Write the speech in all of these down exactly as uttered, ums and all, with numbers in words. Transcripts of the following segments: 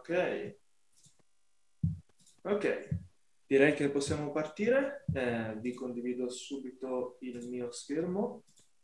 Ok, ok, direi che possiamo partire. Eh, vi condivido subito il mio schermo.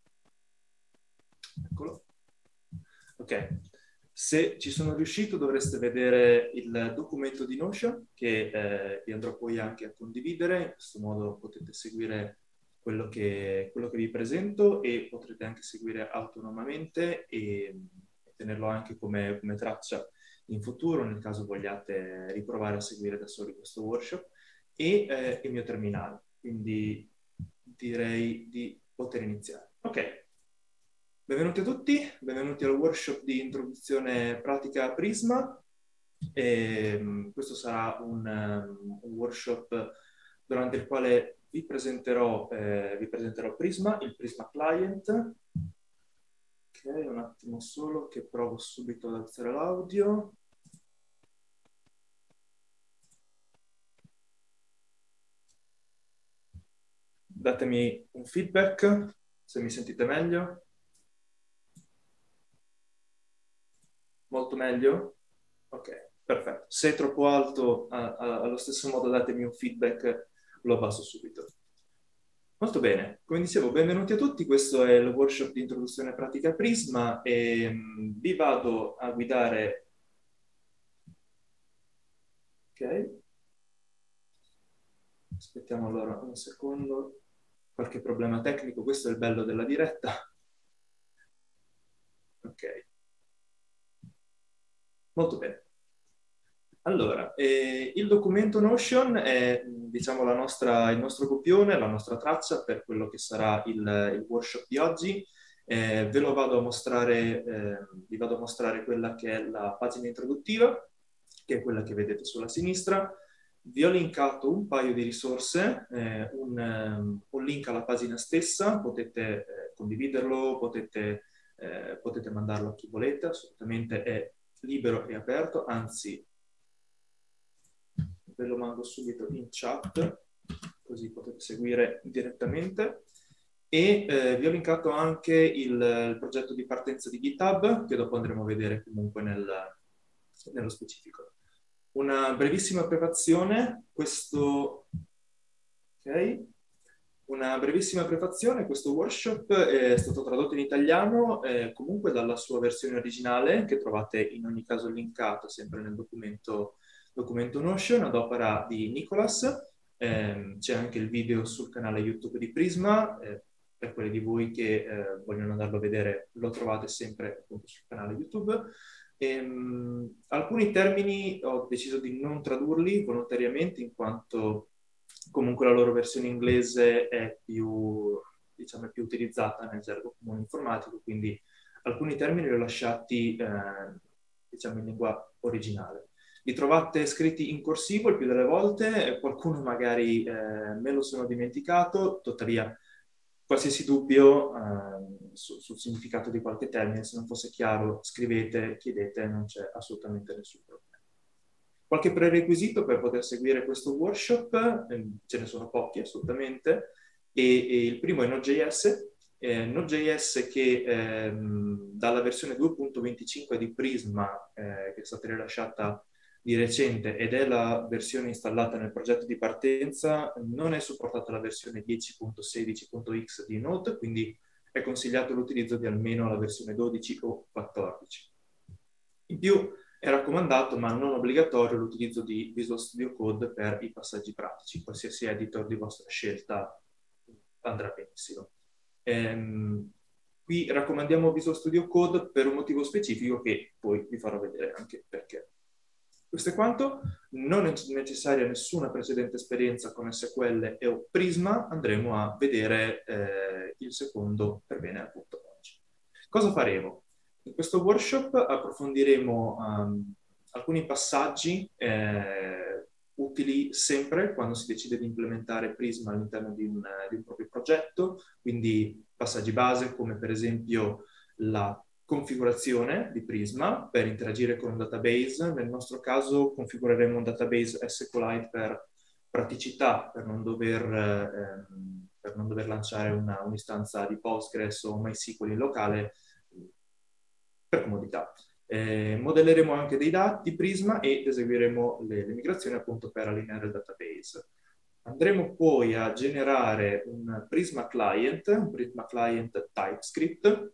Eccolo. Ok, se ci sono riuscito dovreste vedere il documento di Notion che eh, vi andrò poi anche a condividere. In questo modo potete seguire quello che, quello che vi presento e potrete anche seguire autonomamente e tenerlo anche come, come traccia in futuro nel caso vogliate riprovare a seguire da soli questo workshop e eh, il mio terminale. Quindi direi di poter iniziare. Ok. Benvenuti a tutti, benvenuti al workshop di introduzione pratica a Prisma. E, um, questo sarà un, um, un workshop durante il quale vi presenterò, eh, vi presenterò Prisma, il Prisma Client. Ok, un attimo solo che provo subito ad alzare l'audio. Datemi un feedback se mi sentite meglio. Molto meglio? Ok, perfetto. Se è troppo alto, a, a, allo stesso modo datemi un feedback, lo abbasso subito. Molto bene, come dicevo, benvenuti a tutti, questo è il workshop di introduzione pratica Prisma e mh, vi vado a guidare. Ok, aspettiamo allora un secondo, qualche problema tecnico, questo è il bello della diretta. Ok, molto bene. Allora, eh, il documento Notion è, diciamo, la nostra, il nostro copione, la nostra traccia per quello che sarà il, il workshop di oggi. Eh, ve lo vado a mostrare, eh, vi vado a mostrare quella che è la pagina introduttiva, che è quella che vedete sulla sinistra. Vi ho linkato un paio di risorse, eh, un, um, un link alla pagina stessa, potete eh, condividerlo, potete, eh, potete mandarlo a chi volete, assolutamente è libero e aperto, anzi ve lo mando subito in chat, così potete seguire direttamente. E eh, vi ho linkato anche il, il progetto di partenza di GitHub, che dopo andremo a vedere comunque nel, nello specifico. Una brevissima prefazione, questo... Ok. Una brevissima prefazione, questo workshop è stato tradotto in italiano eh, comunque dalla sua versione originale, che trovate in ogni caso linkato sempre nel documento, documento Notion, ad opera di Nicolas. Eh, c'è anche il video sul canale YouTube di Prisma, eh, per quelli di voi che eh, vogliono andarlo a vedere lo trovate sempre appunto sul canale YouTube. Ehm, alcuni termini ho deciso di non tradurli volontariamente in quanto comunque la loro versione inglese è più, diciamo, è più utilizzata nel gergo comune informatico, quindi alcuni termini li ho lasciati eh, diciamo in lingua originale. Li trovate scritti in corsivo il più delle volte, qualcuno magari eh, me lo sono dimenticato, tuttavia qualsiasi dubbio eh, su, sul significato di qualche termine, se non fosse chiaro, scrivete, chiedete, non c'è assolutamente nessun problema. Qualche prerequisito per poter seguire questo workshop, eh, ce ne sono pochi assolutamente, e, e il primo è Node.js, eh, Node.js che ehm, dalla versione due punto venticinque di Prisma, eh, che è stata rilasciata di recente ed è la versione installata nel progetto di partenza, non è supportata la versione dieci punto sedici punto x di Node, quindi è consigliato l'utilizzo di almeno la versione dodici o quattordici. In più è raccomandato, ma non obbligatorio, l'utilizzo di Visual Studio Code per i passaggi pratici. Qualsiasi editor di vostra scelta andrà benissimo. Ehm, qui raccomandiamo Visual Studio Code per un motivo specifico che poi vi farò vedere anche perché. Questo è quanto. Non è necessaria nessuna precedente esperienza con S Q L e o Prisma. Andremo a vedere eh, il secondo per bene appunto oggi. Cosa faremo? In questo workshop approfondiremo um, alcuni passaggi eh, utili sempre quando si decide di implementare Prisma all'interno di, di un proprio progetto, quindi passaggi base come per esempio la configurazione di Prisma per interagire con un database. Nel nostro caso configureremo un database SQLite per praticità, per non dover, ehm, per non dover lanciare una, un'istanza di Postgres o MySQL in locale, per comodità. Eh, modelleremo anche dei dati Prisma ed eseguiremo le, le migrazioni appunto per allineare il database. Andremo poi a generare un Prisma Client, un Prisma Client TypeScript,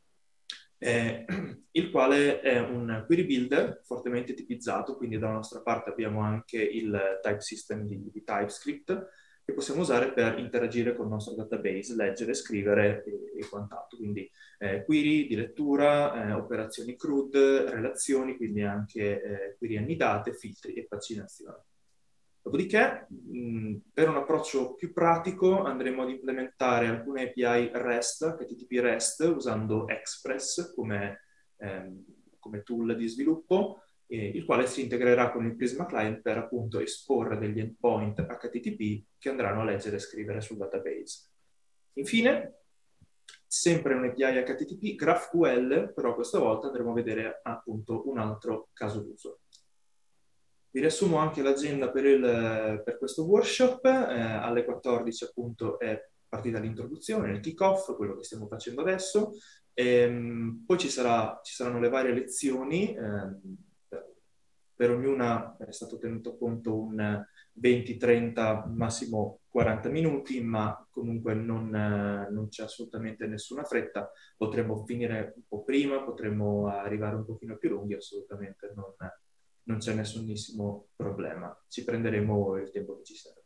eh, il quale è un query builder fortemente tipizzato, quindi dalla nostra parte abbiamo anche il type system di, di TypeScript che possiamo usare per interagire con il nostro database, leggere, scrivere e, e quant'altro. Quindi eh, query di lettura, eh, operazioni C R U D, relazioni, quindi anche eh, query annidate, filtri e paginazione. Dopodiché, mh, per un approccio più pratico, andremo ad implementare alcune A P I REST, H T T P REST, usando Express come, ehm, come tool di sviluppo, eh, il quale si integrerà con il Prisma Client per appunto esporre degli endpoint H T T P che andranno a leggere e scrivere sul database. Infine, sempre un'A P I H T T P, GraphQL, però questa volta andremo a vedere appunto un altro caso d'uso. Vi riassumo anche l'agenda per, per questo workshop. Eh, alle quattordici appunto è partita l'introduzione, il kick-off, quello che stiamo facendo adesso. Ehm, poi ci, sarà, ci saranno le varie lezioni. Ehm, per, per ognuna è stato tenuto conto un venti trenta, massimo quaranta minuti, ma comunque non, eh, non c'è assolutamente nessuna fretta. Potremmo finire un po' prima, potremmo arrivare un pochino più lunghi, assolutamente non... non c'è nessunissimo problema, ci prenderemo il tempo che ci serve.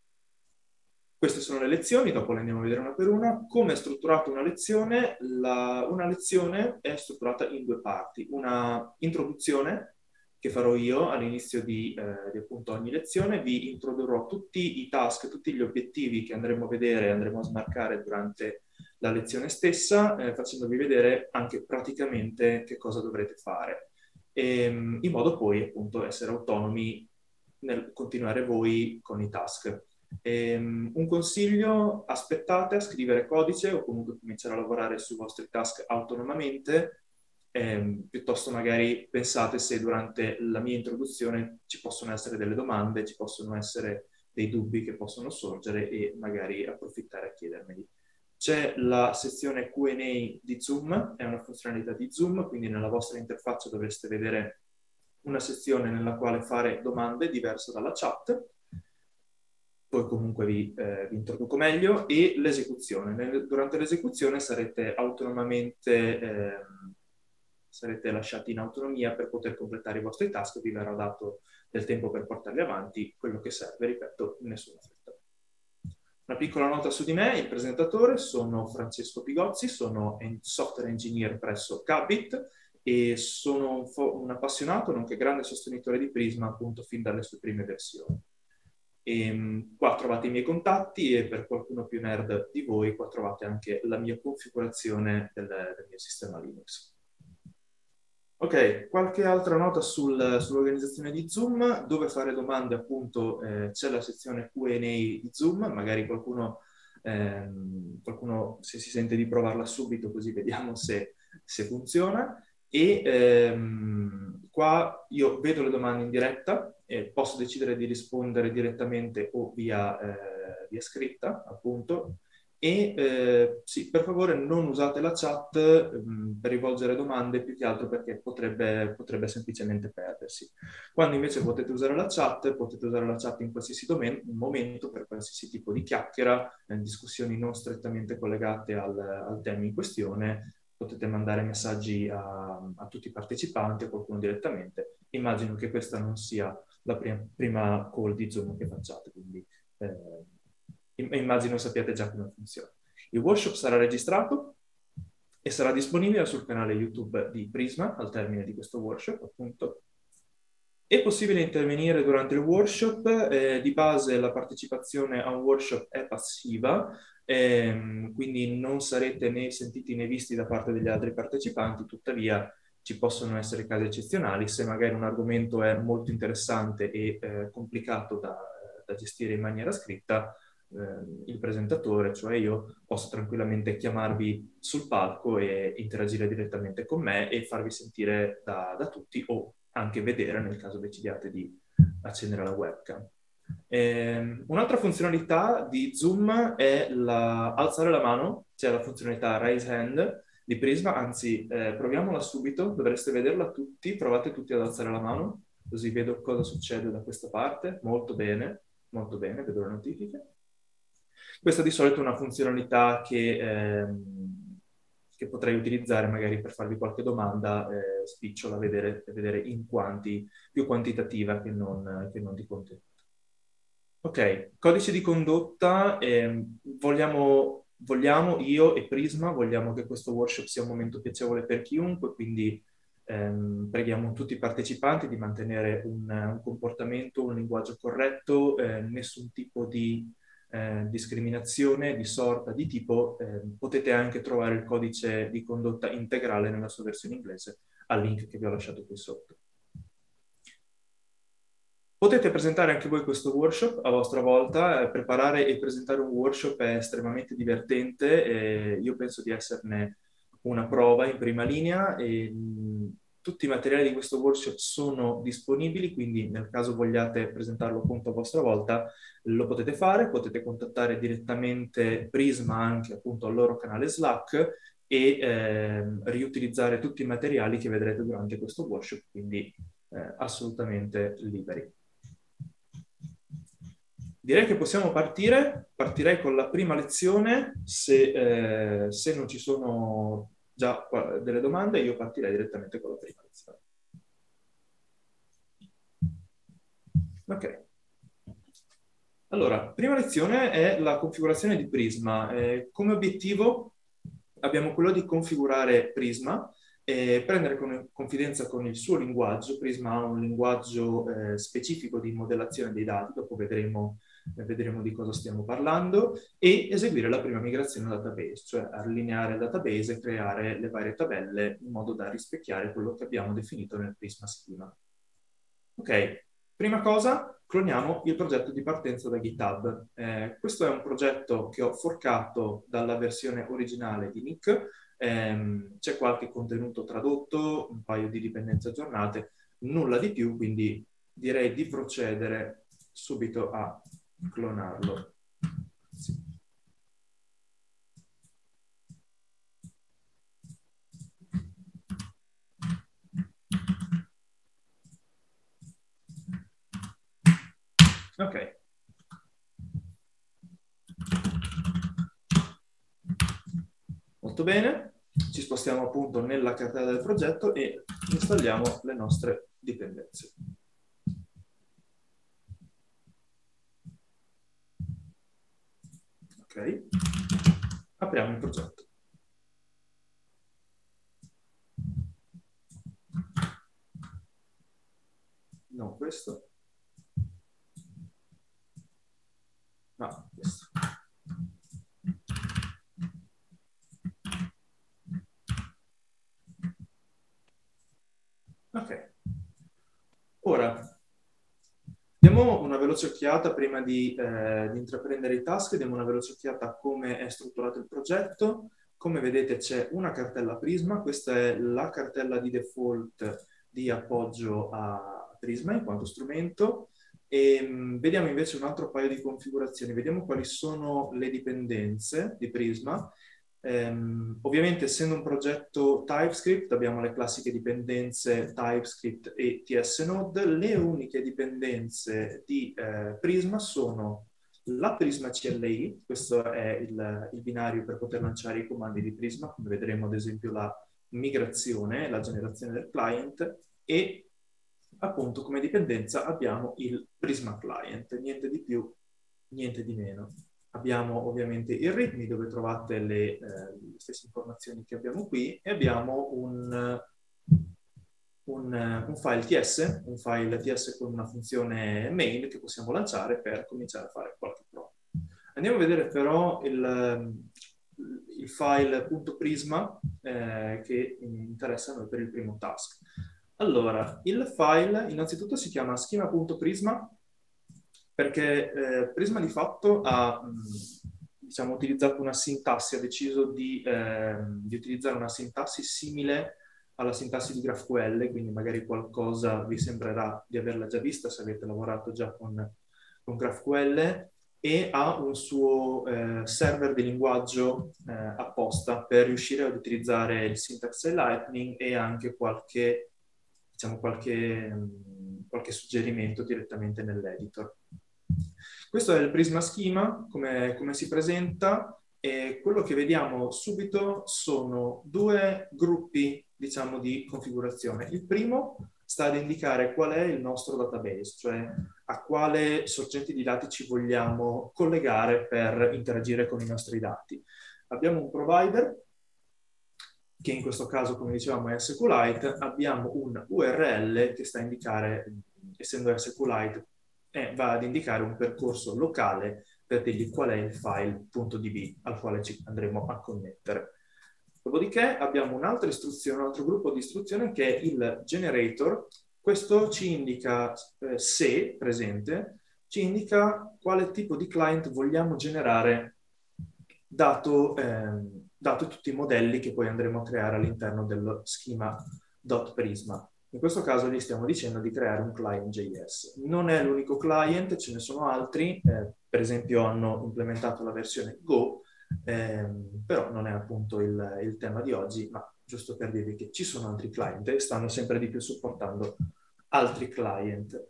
Queste sono le lezioni, dopo le andiamo a vedere una per una. Come è strutturata una lezione? La, una lezione è strutturata in due parti. Una introduzione, che farò io all'inizio di, eh, di appunto ogni lezione. Vi introdurrò tutti i task, tutti gli obiettivi che andremo a vedere e andremo a smarcare durante la lezione stessa, eh, facendovi vedere anche praticamente che cosa dovrete fare. E, in modo poi appunto essere autonomi nel continuare voi con i task. E, un consiglio: aspettate a scrivere codice o comunque cominciare a lavorare sui vostri task autonomamente, ehm, piuttosto magari pensate se durante la mia introduzione ci possono essere delle domande, ci possono essere dei dubbi che possono sorgere e magari approfittare a chiedermeli. C'è la sezione Q and A di Zoom, è una funzionalità di Zoom, quindi nella vostra interfaccia dovreste vedere una sezione nella quale fare domande diversa dalla chat. Poi comunque vi, eh, vi introduco meglio. E l'esecuzione. Durante l'esecuzione sarete autonomamente, eh, sarete lasciati in autonomia per poter completare i vostri task, vi verrà dato del tempo per portarli avanti, quello che serve, ripeto, nessuna fretta. Una piccola nota su di me: il presentatore, sono Francesco Pigozzi, sono software engineer presso Cabit e sono un, un appassionato nonché grande sostenitore di Prisma appunto fin dalle sue prime versioni. E, qua trovate i miei contatti e per qualcuno più nerd di voi qua trovate anche la mia configurazione del, del mio sistema Linux. Ok, qualche altra nota sul, sull'organizzazione di Zoom. Dove fare domande appunto eh, c'è la sezione Q and A di Zoom, magari qualcuno, ehm, qualcuno se si sente di provarla subito così vediamo se, se funziona. E ehm, qua io vedo le domande in diretta e posso decidere di rispondere direttamente o via, eh, via scritta appunto. E eh, sì, per favore non usate la chat mh, per rivolgere domande, più che altro perché potrebbe, potrebbe semplicemente perdersi. Quando invece potete usare la chat, potete usare la chat in qualsiasi momento per qualsiasi tipo di chiacchiera, eh, discussioni non strettamente collegate al, al tema in questione. Potete mandare messaggi a, a tutti i partecipanti, a qualcuno direttamente. Immagino che questa non sia la prima, prima call di Zoom che facciate, quindi eh, immagino sappiate già come funziona. Il workshop sarà registrato e sarà disponibile sul canale YouTube di Prisma al termine di questo workshop, appunto. È possibile intervenire durante il workshop, eh, di base la partecipazione a un workshop è passiva, ehm, quindi non sarete né sentiti né visti da parte degli altri partecipanti, tuttavia ci possono essere casi eccezionali, se magari un argomento è molto interessante e eh, complicato da, da gestire in maniera scritta, eh, il presentatore, cioè io, posso tranquillamente chiamarvi sul palco e interagire direttamente con me e farvi sentire da, da tutti o anche vedere nel caso decidiate di accendere la webcam. Eh, un'altra funzionalità di Zoom è la, alzare la mano, c'è la funzionalità raise hand, di Prisma, anzi eh, proviamola subito, dovreste vederla tutti, provate tutti ad alzare la mano, così vedo cosa succede da questa parte. Molto bene, molto bene, vedo le notifiche. Questa di solito è una funzionalità che, ehm, che potrei utilizzare magari per farvi qualche domanda eh, spicciola, vedere, vedere in quanti, più quantitativa che non, che non di contenuto. Ok, codice di condotta, ehm, vogliamo, vogliamo, io e Prisma, vogliamo che questo workshop sia un momento piacevole per chiunque, quindi ehm, preghiamo tutti i partecipanti di mantenere un, un comportamento, un linguaggio corretto, eh, nessun tipo di eh, discriminazione, di sorta, di tipo. Eh, potete anche trovare il codice di condotta integrale nella sua versione inglese al link che vi ho lasciato qui sotto. Potete presentare anche voi questo workshop a vostra volta. Eh, preparare e presentare un workshop è estremamente divertente e io penso di esserne una prova in prima linea. E, mh, tutti i materiali di questo workshop sono disponibili, quindi nel caso vogliate presentarlo appunto a vostra volta, lo potete fare. Potete contattare direttamente Prisma anche appunto al loro canale Slack e ehm, riutilizzare tutti i materiali che vedrete durante questo workshop, quindi eh, assolutamente liberi. Direi che possiamo partire. Partirei con la prima lezione. Se, eh, se non ci sono già delle domande, io partirei direttamente con la prima lezione. Ok. Allora, prima lezione è la configurazione di Prisma. Eh, come obiettivo abbiamo quello di configurare Prisma e prendere con, confidenza con il suo linguaggio. Prisma ha un linguaggio eh, specifico di modellazione dei dati, dopo vedremo vedremo di cosa stiamo parlando, e eseguire la prima migrazione database, cioè allineare il database e creare le varie tabelle in modo da rispecchiare quello che abbiamo definito nel Prisma Schema. Ok, prima cosa, cloniamo il progetto di partenza da GitHub. Eh, questo è un progetto che ho forcato dalla versione originale di Nick. Eh, c'è qualche contenuto tradotto, un paio di dipendenze aggiornate, nulla di più, quindi direi di procedere subito a clonarlo. Sì. Ok. Molto bene. Ci spostiamo appunto nella cartella del progetto e installiamo le nostre dipendenze. Ok. Apriamo il progetto. No, questo. No, questo. Ok. Ora, diamo una veloce occhiata prima di, eh, di intraprendere i task, diamo una veloce occhiata a come è strutturato il progetto. Come vedete c'è una cartella Prisma, questa è la cartella di default di appoggio a Prisma in quanto strumento. E mh, vediamo invece un altro paio di configurazioni, vediamo quali sono le dipendenze di Prisma. Um, ovviamente, essendo un progetto TypeScript, abbiamo le classiche dipendenze TypeScript e T S Node. Le uniche dipendenze di eh, Prisma sono la Prisma C L I, questo è il, il binario per poter lanciare i comandi di Prisma, come vedremo ad esempio la migrazione, la generazione del client, e appunto come dipendenza abbiamo il Prisma Client, niente di più, niente di meno. Abbiamo ovviamente il readme dove trovate le, eh, le stesse informazioni che abbiamo qui e abbiamo un, un, un file T S, un file T S con una funzione main che possiamo lanciare per cominciare a fare qualche prova. Andiamo a vedere però il, il file .prisma eh, che interessa a noi per il primo task. Allora, il file innanzitutto si chiama schema.prisma perché eh, Prisma di fatto ha mh, diciamo, utilizzato una sintassi, ha deciso di, eh, di utilizzare una sintassi simile alla sintassi di GraphQL, quindi magari qualcosa vi sembrerà di averla già vista se avete lavorato già con, con GraphQL. e ha un suo eh, server di linguaggio eh, apposta per riuscire ad utilizzare il syntax Lightning e anche qualche, diciamo, qualche, qualche suggerimento direttamente nell'editor. Questo è il Prisma Schema, come, come si presenta, e quello che vediamo subito sono due gruppi, diciamo, di configurazione. Il primo sta ad indicare qual è il nostro database, cioè a quale sorgenti di dati ci vogliamo collegare per interagire con i nostri dati. Abbiamo un provider, che in questo caso, come dicevamo, è SQLite, abbiamo un U R L che sta a indicare, essendo SQLite, eh, va ad indicare un percorso locale per dirgli qual è il file .db al quale ci andremo a connettere. Dopodiché abbiamo un'altra istruzione, un altro gruppo di istruzioni che è il generator. Questo ci indica, eh, se presente, ci indica quale tipo di client vogliamo generare dato, ehm, dato tutti i modelli che poi andremo a creare all'interno dello schema.prisma. In questo caso gli stiamo dicendo di creare un client J S. Non è l'unico client, ce ne sono altri, eh, per esempio hanno implementato la versione Go, ehm, però non è appunto il, il tema di oggi, ma giusto per dirvi che ci sono altri client e stanno sempre di più supportando altri client.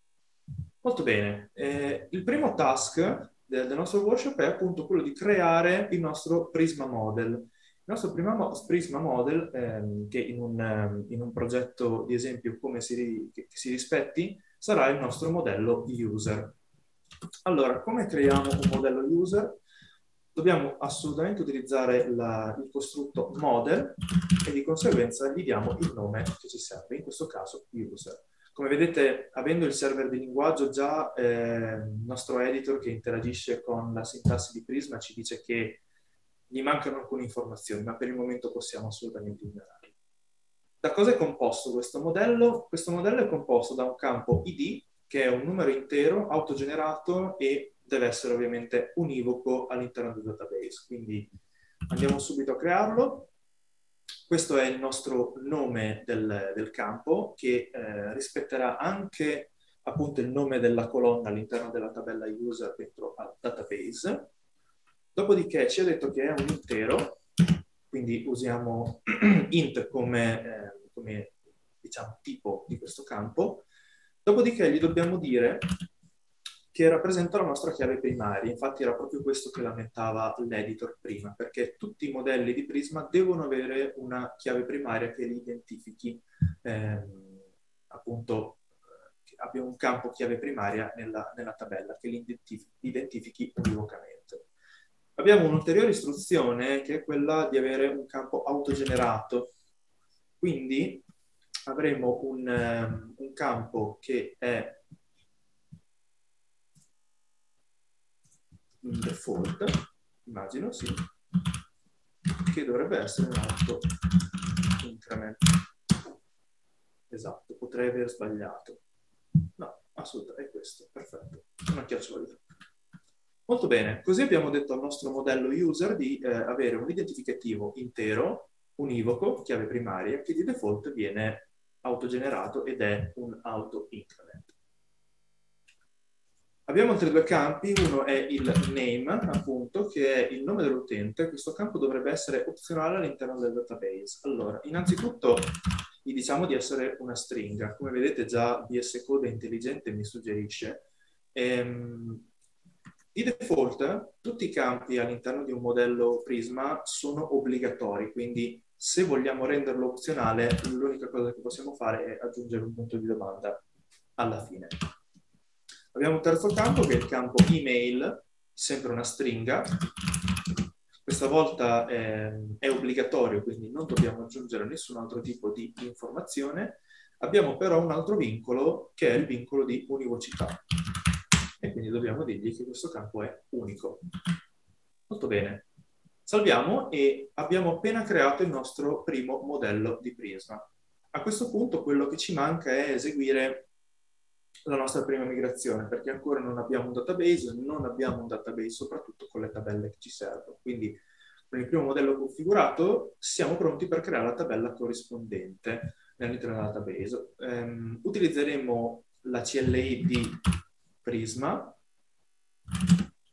Molto bene. Eh, il primo task del, del nostro workshop è appunto quello di creare il nostro Prisma Model. Il nostro prima Prisma Model, ehm, che in un, um, in un progetto di esempio come si, che, che si rispetti, sarà il nostro modello user. Allora, come creiamo un modello user? Dobbiamo assolutamente utilizzare la, il costrutto model e di conseguenza gli diamo il nome che ci serve, in questo caso user. Come vedete, avendo il server di linguaggio già, eh, il nostro editor che interagisce con la sintassi di Prisma ci dice che gli mancano alcune informazioni, ma per il momento possiamo assolutamente ignorarle. Da cosa è composto questo modello? Questo modello è composto da un campo I D, che è un numero intero, autogenerato e deve essere ovviamente univoco all'interno del database. Quindi andiamo subito a crearlo. Questo è il nostro nome del, del campo, che eh, rispetterà anche appunto il nome della colonna all'interno della tabella user dentro al database. Dopodiché ci ha detto che è un intero, quindi usiamo int come, eh, come diciamo, tipo di questo campo. Dopodiché gli dobbiamo dire che rappresenta la nostra chiave primaria. Infatti era proprio questo che lamentava l'editor prima, perché tutti i modelli di Prisma devono avere una chiave primaria che li identifichi, ehm, appunto, che abbia un campo chiave primaria nella, nella tabella, che li identifichi, identifichi univocamente. Abbiamo un'ulteriore istruzione che è quella di avere un campo autogenerato. Quindi avremo un, um, un campo che è un default, immagino, sì, che dovrebbe essere un auto increment. Esatto, potrei aver sbagliato. No, assolutamente, è questo, perfetto. Una chiocciola di Molto bene, così abbiamo detto al nostro modello user di eh, avere un identificativo intero, univoco, chiave primaria, che di default viene autogenerato ed è un auto increment. Abbiamo altri due campi, uno è il name, appunto, che è il nome dell'utente. Questo campo dovrebbe essere opzionale all'interno del database. Allora, innanzitutto gli diciamo di essere una stringa. Come vedete già V S Code intelligente mi suggerisce. Ehm, Di default, tutti i campi all'interno di un modello Prisma sono obbligatori, quindi se vogliamo renderlo opzionale, l'unica cosa che possiamo fare è aggiungere un punto di domanda alla fine. Abbiamo un terzo campo che è il campo email, sempre una stringa. Questa volta è, è obbligatorio, quindi non dobbiamo aggiungere nessun altro tipo di informazione. Abbiamo però un altro vincolo che è il vincolo di univocità. E quindi dobbiamo dirgli che questo campo è unico. Molto bene. Salviamo e abbiamo appena creato il nostro primo modello di Prisma. A questo punto quello che ci manca è eseguire la nostra prima migrazione, perché ancora non abbiamo un database, non abbiamo un database soprattutto con le tabelle che ci servono. Quindi con il primo modello configurato siamo pronti per creare la tabella corrispondente all'interno del database. Um, utilizzeremo la C L I di Prisma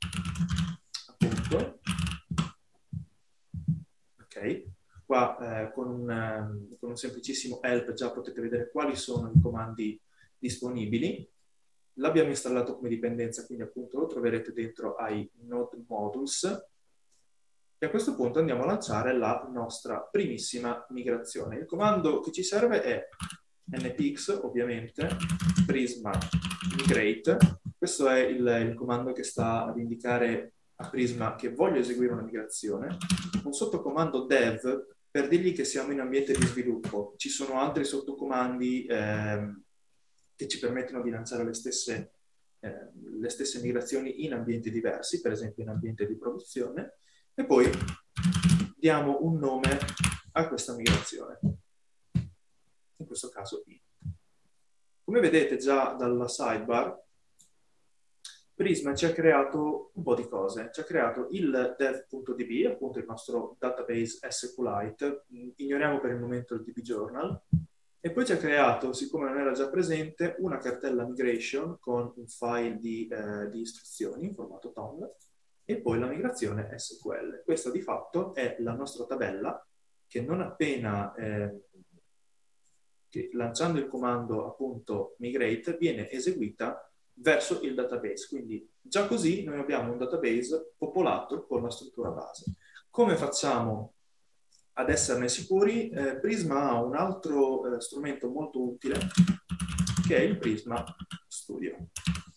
ok? Qua eh, con, un, um, con un semplicissimo help già potete vedere quali sono i comandi disponibili. L'abbiamo installato come dipendenza, quindi appunto lo troverete dentro ai node modules. E a questo punto andiamo a lanciare la nostra primissima migrazione. Il comando che ci serve è npx, ovviamente, prisma migrate. Questo è il, il comando che sta ad indicare a Prisma che voglio eseguire una migrazione. Un sottocomando dev per dirgli che siamo in ambiente di sviluppo. Ci sono altri sottocomandi ehm, che ci permettono di lanciare le stesse, eh, le stesse migrazioni in ambienti diversi, per esempio in ambiente di produzione, e poi diamo un nome a questa migrazione. In questo caso I. Come vedete già dalla sidebar, Prisma ci ha creato un po' di cose. Ci ha creato il dev.db, appunto il nostro database SQLite, ignoriamo per il momento il dbjournal, e poi ci ha creato, siccome non era già presente, una cartella migration con un file di, eh, di istruzioni in formato T O M, e poi la migrazione S Q L. Questa di fatto è la nostra tabella che non appena, eh, che lanciando il comando appunto migrate, viene eseguita verso il database. Quindi già così noi abbiamo un database popolato con la struttura base. Come facciamo ad esserne sicuri? Eh, Prisma ha un altro eh, strumento molto utile che è il Prisma Studio.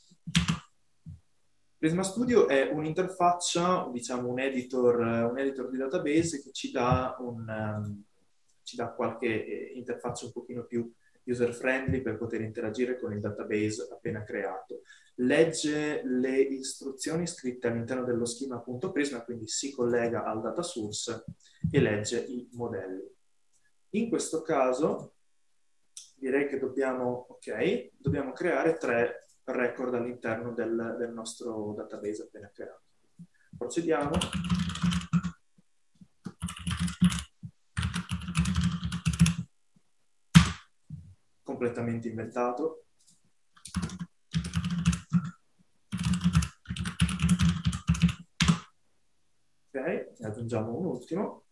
Prisma Studio è un'interfaccia, diciamo un editor, un editor di database che ci dà, un, um, ci dà qualche eh, interfaccia un pochino più user friendly per poter interagire con il database appena creato. Legge le istruzioni scritte all'interno dello schema.prisma, quindi si collega al data source e legge i modelli. In questo caso direi che dobbiamo, ok, dobbiamo creare tre record all'interno del, del nostro database appena creato. Procediamo. Completamente inventato. Ok, ne aggiungiamo un ultimo.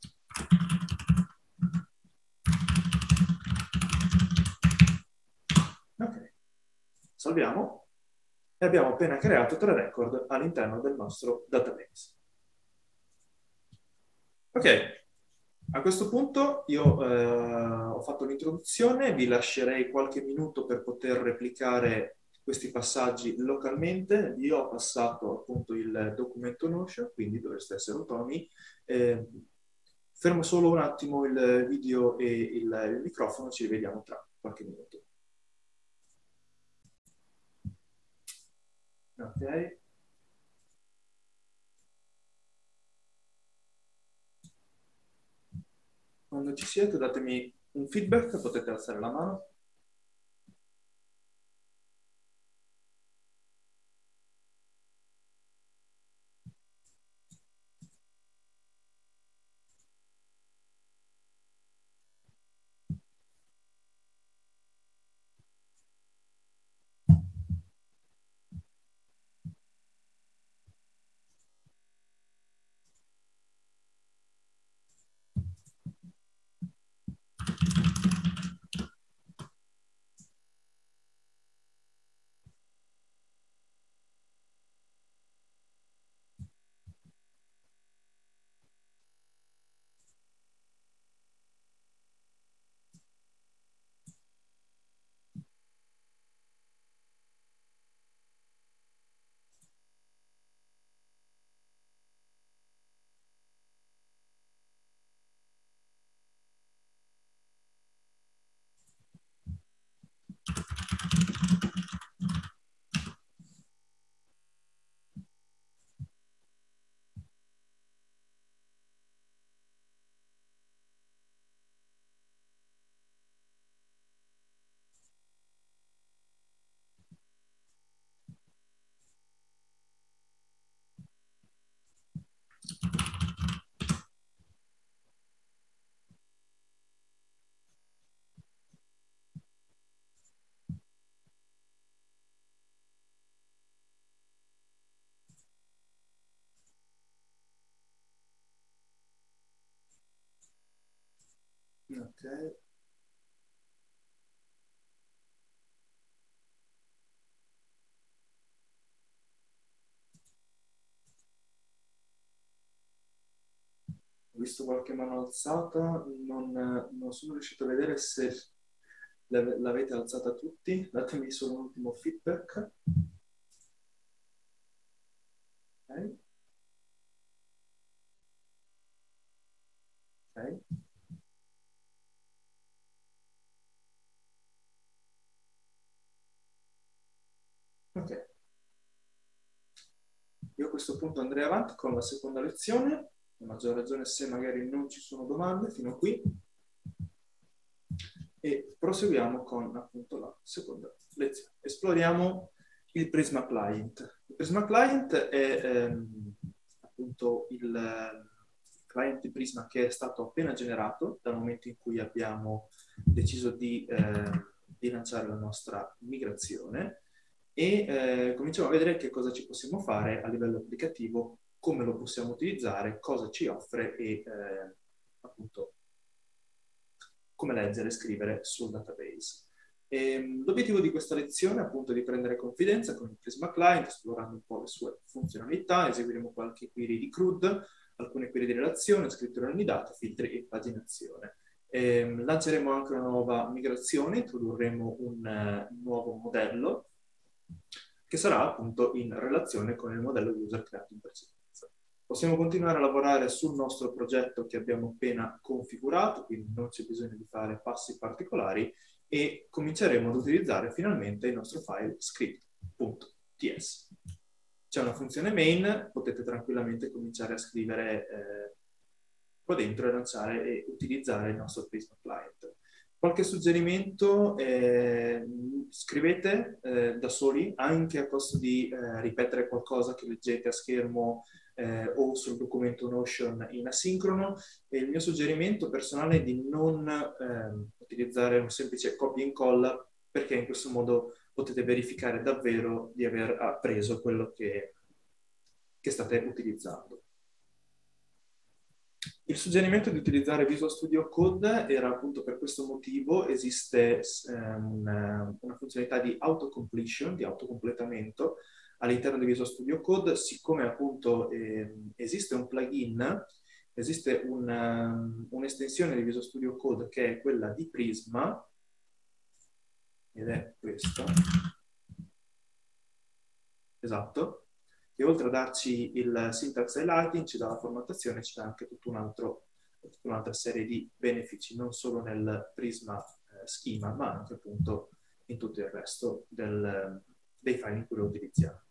Ok, salviamo. E abbiamo appena creato tre record all'interno del nostro database. Ok, a questo punto io eh, ho fatto l'introduzione, vi lascerei qualche minuto per poter replicare questi passaggi localmente. Vi ho passato appunto il documento Notion, quindi dovreste essere autonomi. Eh, fermo solo un attimo il video e il, il microfono, ci rivediamo tra qualche minuto. Ok. Quando ci siete datemi un feedback, potete alzare la mano. Ok. Ho visto qualche mano alzata, non, non sono riuscito a vedere se l'avete alzata tutti. Datemi solo un ultimo feedback. Ok. Ok. Ok. Io a questo punto andrei avanti con la seconda lezione, a maggior ragione se magari non ci sono domande fino a qui, e proseguiamo con appunto la seconda lezione. Esploriamo il Prisma Client. Il Prisma Client è ehm, appunto il client di Prisma che è stato appena generato dal momento in cui abbiamo deciso di, eh, di lanciare la nostra migrazione, e eh, cominciamo a vedere che cosa ci possiamo fare a livello applicativo, come lo possiamo utilizzare, cosa ci offre e eh, appunto come leggere e scrivere sul database. L'obiettivo di questa lezione è appunto di prendere confidenza con il Prisma Client, esplorando un po' le sue funzionalità. Eseguiremo qualche query di C R U D, alcune query di relazione, scrittura di dati, filtri e paginazione. E lanceremo anche una nuova migrazione, introdurremo un uh, nuovo modello che sarà appunto in relazione con il modello user creato in precedenza. Possiamo continuare a lavorare sul nostro progetto che abbiamo appena configurato, quindi non c'è bisogno di fare passi particolari, e cominceremo ad utilizzare finalmente il nostro file script.ts. C'è una funzione main, potete tranquillamente cominciare a scrivere eh, qua dentro e lanciare e utilizzare il nostro Prisma Client. Qualche suggerimento? Eh, scrivete eh, da soli, anche a costo di eh, ripetere qualcosa che leggete a schermo eh, o sul documento Notion in asincrono. E il mio suggerimento personale è di non eh, utilizzare un semplice copia e incolla, perché in questo modo potete verificare davvero di aver appreso quello che, che state utilizzando. Il suggerimento di utilizzare Visual Studio Code era appunto per questo motivo. Esiste eh, una, una funzionalità di autocompletion, di autocompletamento all'interno di Visual Studio Code. Siccome appunto eh, esiste un plugin, esiste un'estensione un di Visual Studio Code che è quella di Prisma, ed è questa, esatto, che oltre a darci il syntax highlighting, ci dà la formattazione, ci dà anche tutto un altro, tutta un'altra serie di benefici, non solo nel Prisma eh, schema, ma anche appunto in tutto il resto del, dei file in cui lo utilizziamo.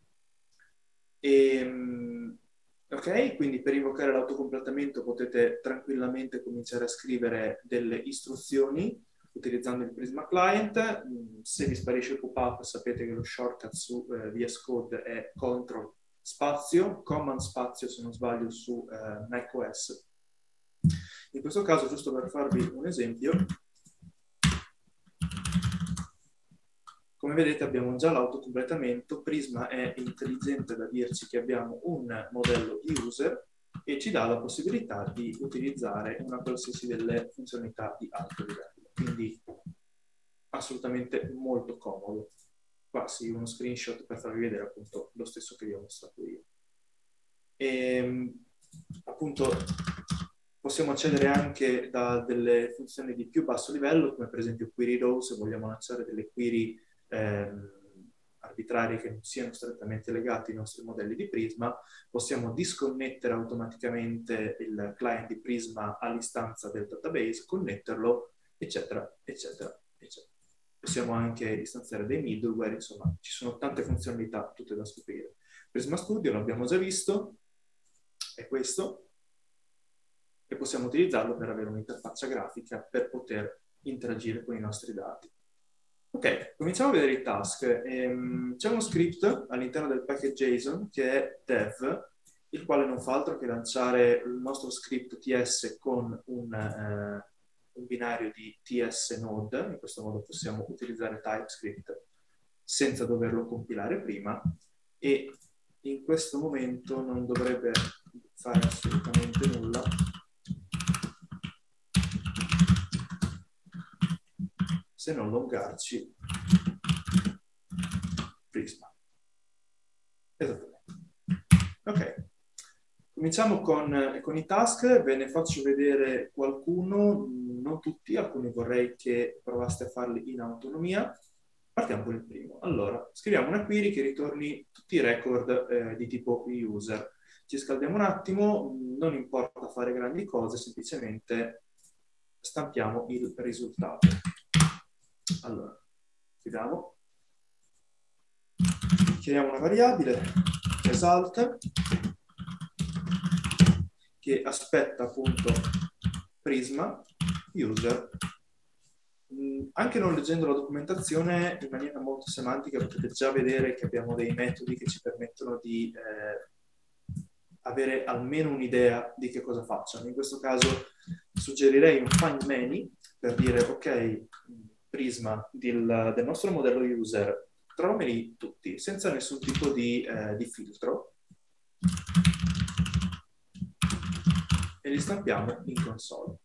E, ok, quindi per invocare l'autocompletamento potete tranquillamente cominciare a scrivere delle istruzioni utilizzando il Prisma Client. Se vi sparisce il pop-up, sapete che lo shortcut su eh, V S Code è Control spazio, Command spazio se non sbaglio su eh, macOS. In questo caso, giusto per farvi un esempio, come vedete abbiamo già l'autocompletamento. Prisma è intelligente da dirci che abbiamo un modello user e ci dà la possibilità di utilizzare una qualsiasi delle funzionalità di alto livello. Quindi assolutamente molto comodo. Qua sì, uno screenshot per farvi vedere appunto lo stesso che vi ho mostrato io. E appunto possiamo accedere anche da delle funzioni di più basso livello, come per esempio query row, se vogliamo lanciare delle query ehm, arbitrarie che non siano strettamente legate ai nostri modelli di Prisma. Possiamo disconnettere automaticamente il client di Prisma all'istanza del database, connetterlo, eccetera, eccetera, eccetera. Possiamo anche istanziare dei middleware, insomma, ci sono tante funzionalità, tutte da scoprire. Prisma Studio l'abbiamo già visto, è questo, e possiamo utilizzarlo per avere un'interfaccia grafica per poter interagire con i nostri dati. Ok, cominciamo a vedere i task. Ehm, c'è uno script all'interno del package JSON che è dev, il quale non fa altro che lanciare il nostro script T S con un, eh, un binario di T S node. In questo modo possiamo utilizzare TypeScript senza doverlo compilare prima, e in questo momento non dovrebbe fare assolutamente nulla. se non loggarci Prisma. Esattamente. Ok. Cominciamo con, con i task, ve ne faccio vedere qualcuno, non tutti, alcuni vorrei che provaste a farli in autonomia. Partiamo con il primo. Allora, scriviamo una query che ritorni tutti i record eh, di tipo user. Ci scaldiamo un attimo, non importa fare grandi cose, semplicemente stampiamo il risultato. Allora, scriviamo, creiamo una variabile, result, che aspetta appunto Prisma, user. Anche non leggendo la documentazione in maniera molto semantica potete già vedere che abbiamo dei metodi che ci permettono di eh, avere almeno un'idea di che cosa facciano. In questo caso suggerirei un find many per dire ok, Prisma del, del nostro modello user, trovameli tutti senza nessun tipo di, eh, di filtro e li stampiamo in console.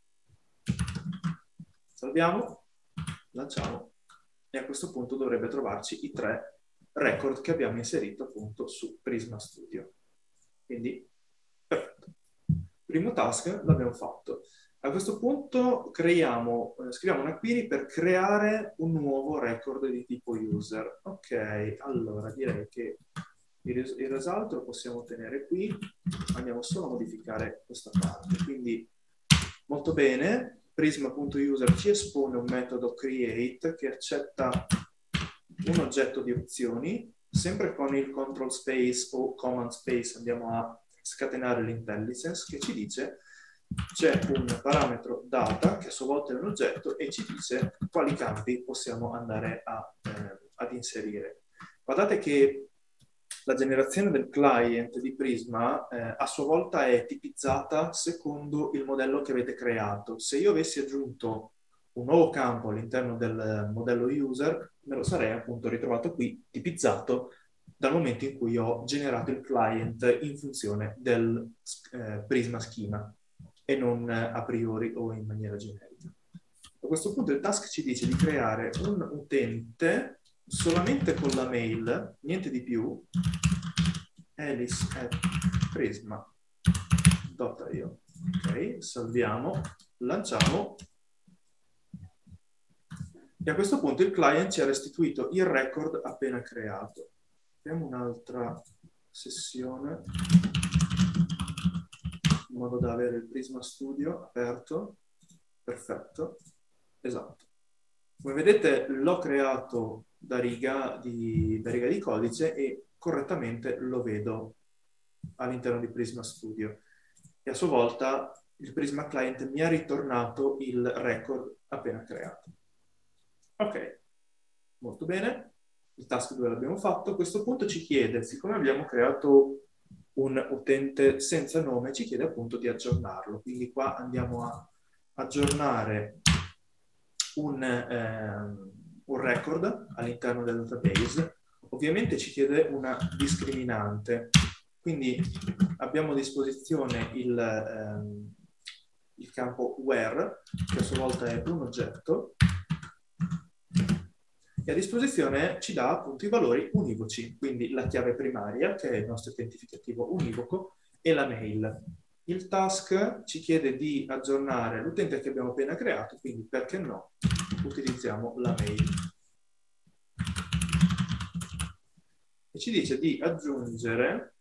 Salviamo. Lanciamo e a questo punto dovrebbe trovarci i tre record che abbiamo inserito appunto su Prisma Studio. Quindi, perfetto. Primo task l'abbiamo fatto. A questo punto creiamo, eh, scriviamo una query per creare un nuovo record di tipo user. Ok, allora direi che il, res il result lo possiamo tenere qui, andiamo solo a modificare questa parte. Quindi, molto bene. Prisma.user ci espone un metodo create che accetta un oggetto di opzioni, sempre con il control space o command space andiamo a scatenare l'intelligence che ci dice c'è un parametro data che a sua volta è un oggetto e ci dice quali campi possiamo andare a, eh, ad inserire. Guardate che la generazione del client di Prisma eh, a sua volta è tipizzata secondo il modello che avete creato. Se io avessi aggiunto un nuovo campo all'interno del modello user, me lo sarei appunto ritrovato qui tipizzato dal momento in cui ho generato il client in funzione del eh, Prisma schema e non eh, a priori o in maniera generica. A questo punto il task ci dice di creare un utente solamente con la mail, niente di più, alice at prisma.io. Ok, salviamo, lanciamo e a questo punto il client ci ha restituito il record appena creato. Apriamo un'altra sessione in modo da avere il Prisma Studio aperto. Perfetto, esatto. Come vedete l'ho creato da riga di, da riga di codice e correttamente lo vedo all'interno di Prisma Studio. E a sua volta il Prisma Client mi ha ritornato il record appena creato. Ok, molto bene. Il task due l'abbiamo fatto. A questo punto ci chiede, siccome abbiamo creato un utente senza nome, ci chiede appunto di aggiornarlo. Quindi qua andiamo a aggiornare un... Ehm, un record all'interno del database, ovviamente ci chiede una discriminante, quindi abbiamo a disposizione il, ehm, il campo where, che a sua volta è un oggetto, e a disposizione ci dà appunto i valori univoci, quindi la chiave primaria, che è il nostro identificativo univoco, e la mail. Il task ci chiede di aggiornare l'utente che abbiamo appena creato, quindi perché no? Utilizziamo la mail. E ci dice di aggiungere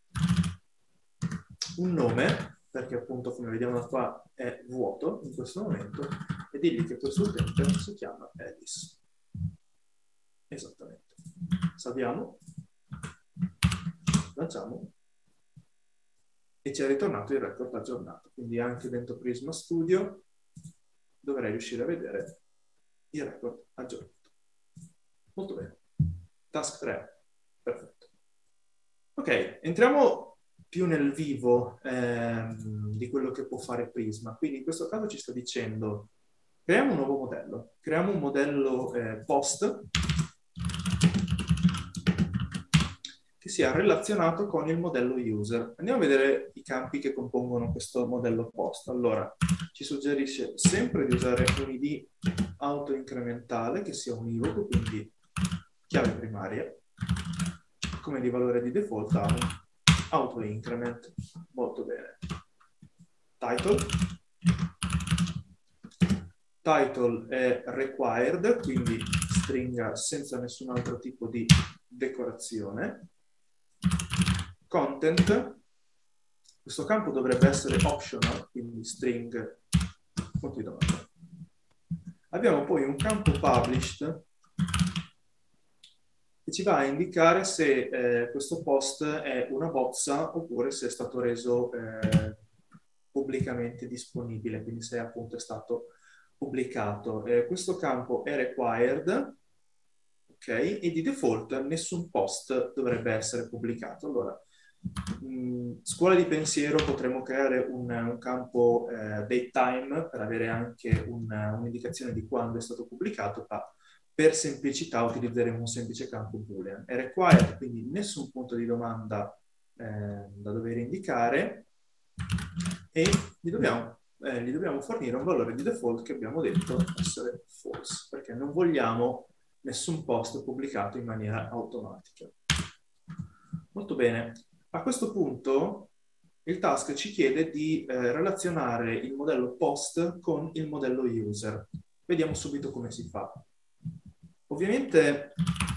un nome, perché appunto come vediamo da qua è vuoto in questo momento, e dirgli che questo utente si chiama Alice. Esattamente. Salviamo, lanciamo e ci è ritornato il record aggiornato. Quindi anche dentro Prisma Studio dovrei riuscire a vedere il record aggiornato. Molto bene. Task tre. Perfetto. Ok, entriamo più nel vivo ehm, di quello che può fare Prisma. Quindi in questo caso ci sta dicendo creiamo un nuovo modello. Creiamo un modello eh, post che sia relazionato con il modello user. Andiamo a vedere i campi che compongono questo modello post. Allora, ci ci suggerisce sempre di usare un I D autoincrementale che sia univoco, quindi chiave primaria, come di valore di default ha un autoincrement. Molto bene. Title. Title è required, quindi stringa senza nessun altro tipo di decorazione. Content. Questo campo dovrebbe essere optional, quindi string punto di domanda. Abbiamo poi un campo published che ci va a indicare se eh, questo post è una bozza oppure se è stato reso eh, pubblicamente disponibile, quindi se appunto è stato pubblicato. Eh, questo campo è required, ok? E di default nessun post dovrebbe essere pubblicato. Allora, mh, scuola di pensiero, potremmo creare un, un campo eh, datetime per avere anche un'indicazione di quando è stato pubblicato, ma per semplicità utilizzeremo un semplice campo boolean. È required, quindi nessun punto di domanda eh, da dover indicare e gli dobbiamo, eh, gli dobbiamo fornire un valore di default che abbiamo detto essere false, perché non vogliamo nessun post pubblicato in maniera automatica. Molto bene. A questo punto il task ci chiede di eh, relazionare il modello post con il modello user. Vediamo subito come si fa. Ovviamente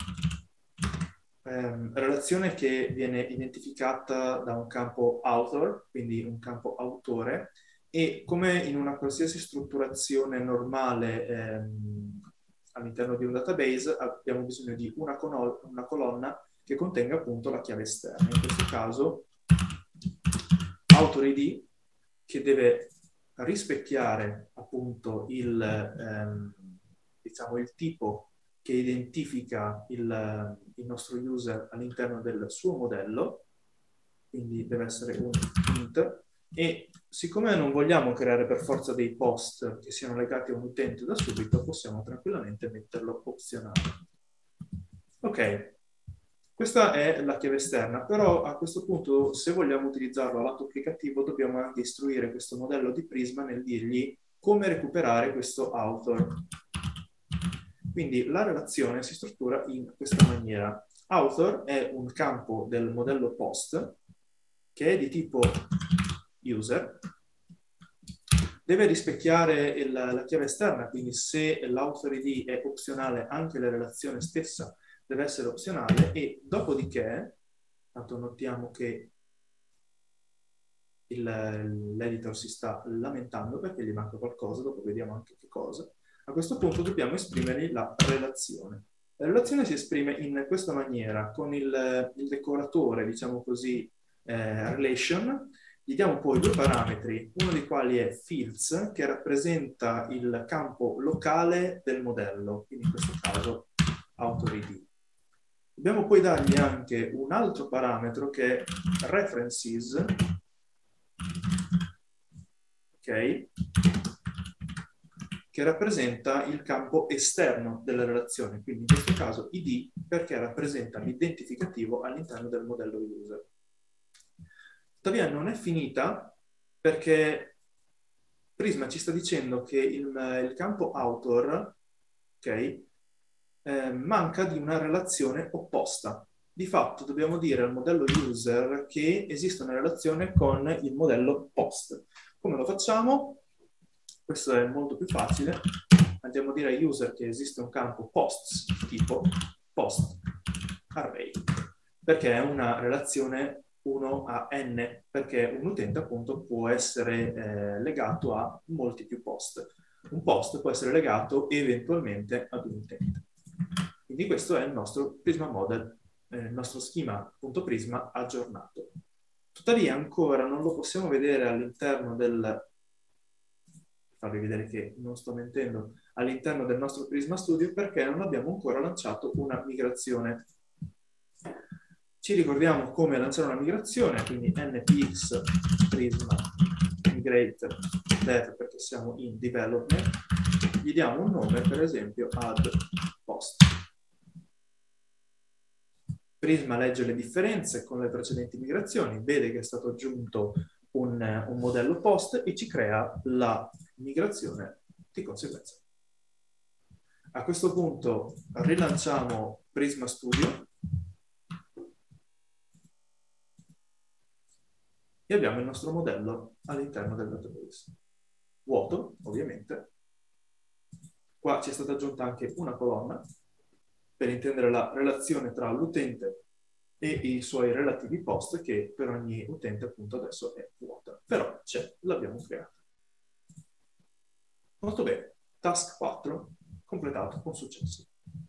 ehm, relazione che viene identificata da un campo author, quindi un campo autore, e come in una qualsiasi strutturazione normale ehm, all'interno di un database abbiamo bisogno di una, una colonna che contenga appunto la chiave esterna. In questo caso author I D, che deve rispecchiare appunto il, ehm, diciamo, il tipo che identifica il, il nostro user all'interno del suo modello, quindi deve essere un int, e siccome non vogliamo creare per forza dei post che siano legati a un utente da subito, possiamo tranquillamente metterlo opzionale. Ok, questa è la chiave esterna, però a questo punto, se vogliamo utilizzarlo a lato applicativo, dobbiamo anche istruire questo modello di Prisma nel dirgli come recuperare questo author. Quindi la relazione si struttura in questa maniera. Author è un campo del modello post che è di tipo user, deve rispecchiare il, la chiave esterna, quindi se l'author I D è opzionale anche la relazione stessa deve essere opzionale, e dopodiché, tanto notiamo che l'editor si sta lamentando perché gli manca qualcosa, dopo vediamo anche che cosa. A questo punto dobbiamo esprimergli la relazione. La relazione si esprime in questa maniera, con il, il decoratore, diciamo così, eh, relation. Gli diamo poi due parametri, uno dei quali è fields, che rappresenta il campo locale del modello, quindi in questo caso author I D. Dobbiamo poi dargli anche un altro parametro che è references, ok? Che rappresenta il campo esterno della relazione, quindi in questo caso I D, perché rappresenta l'identificativo all'interno del modello user. Tuttavia non è finita, perché Prisma ci sta dicendo che il, il campo author, ok, eh, manca di una relazione opposta. Di fatto dobbiamo dire al modello user che esiste una relazione con il modello post. Come lo facciamo? Questo è molto più facile. Andiamo a dire a user che esiste un campo posts tipo post array, perché è una relazione uno a n, perché un utente appunto può essere eh, legato a molti più post. Un post può essere legato eventualmente ad un utente. Quindi questo è il nostro Prisma Model, eh, il nostro schema.prisma aggiornato. Tuttavia ancora non lo possiamo vedere all'interno del... farvi vedere che non sto mentendo, all'interno del nostro Prisma Studio, perché non abbiamo ancora lanciato una migrazione. Ci ricordiamo come lanciare una migrazione, quindi npx prisma migrate dev, perché siamo in development, gli diamo un nome, per esempio add post. Prisma legge le differenze con le precedenti migrazioni, vede che è stato aggiunto un, un modello post e ci crea la migrazione di conseguenza. A questo punto rilanciamo Prisma Studio e abbiamo il nostro modello all'interno del database. Vuoto, ovviamente. Qua ci è stata aggiunta anche una colonna per intendere la relazione tra l'utente e i suoi relativi post, che per ogni utente appunto adesso è vuota. Però c'è, l'abbiamo creata. Molto bene. Task quattro completato con successo.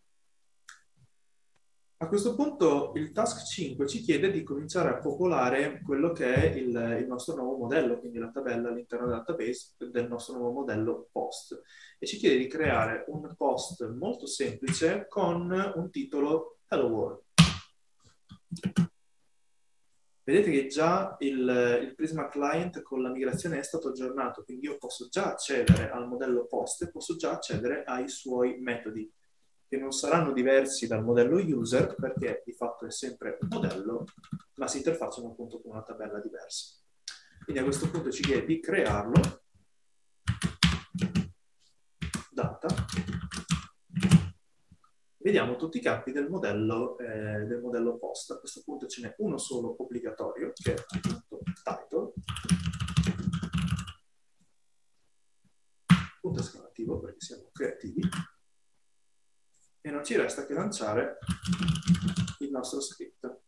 A questo punto il task cinque ci chiede di cominciare a popolare quello che è il, il nostro nuovo modello, quindi la tabella all'interno del database del nostro nuovo modello post, e ci chiede di creare un post molto semplice con un titolo Hello World. Vedete che già il, il Prisma Client con la migrazione è stato aggiornato, quindi io posso già accedere al modello post e posso già accedere ai suoi metodi, che non saranno diversi dal modello user, perché di fatto è sempre un modello, ma si interfacciano appunto con una tabella diversa. Quindi a questo punto ci chiede di crearlo, data, vediamo tutti i campi del modello, eh, del modello post. A questo punto ce n'è uno solo obbligatorio, che è appunto title, punto esclamativo, perché siamo creativi, e non ci resta che lanciare il nostro script.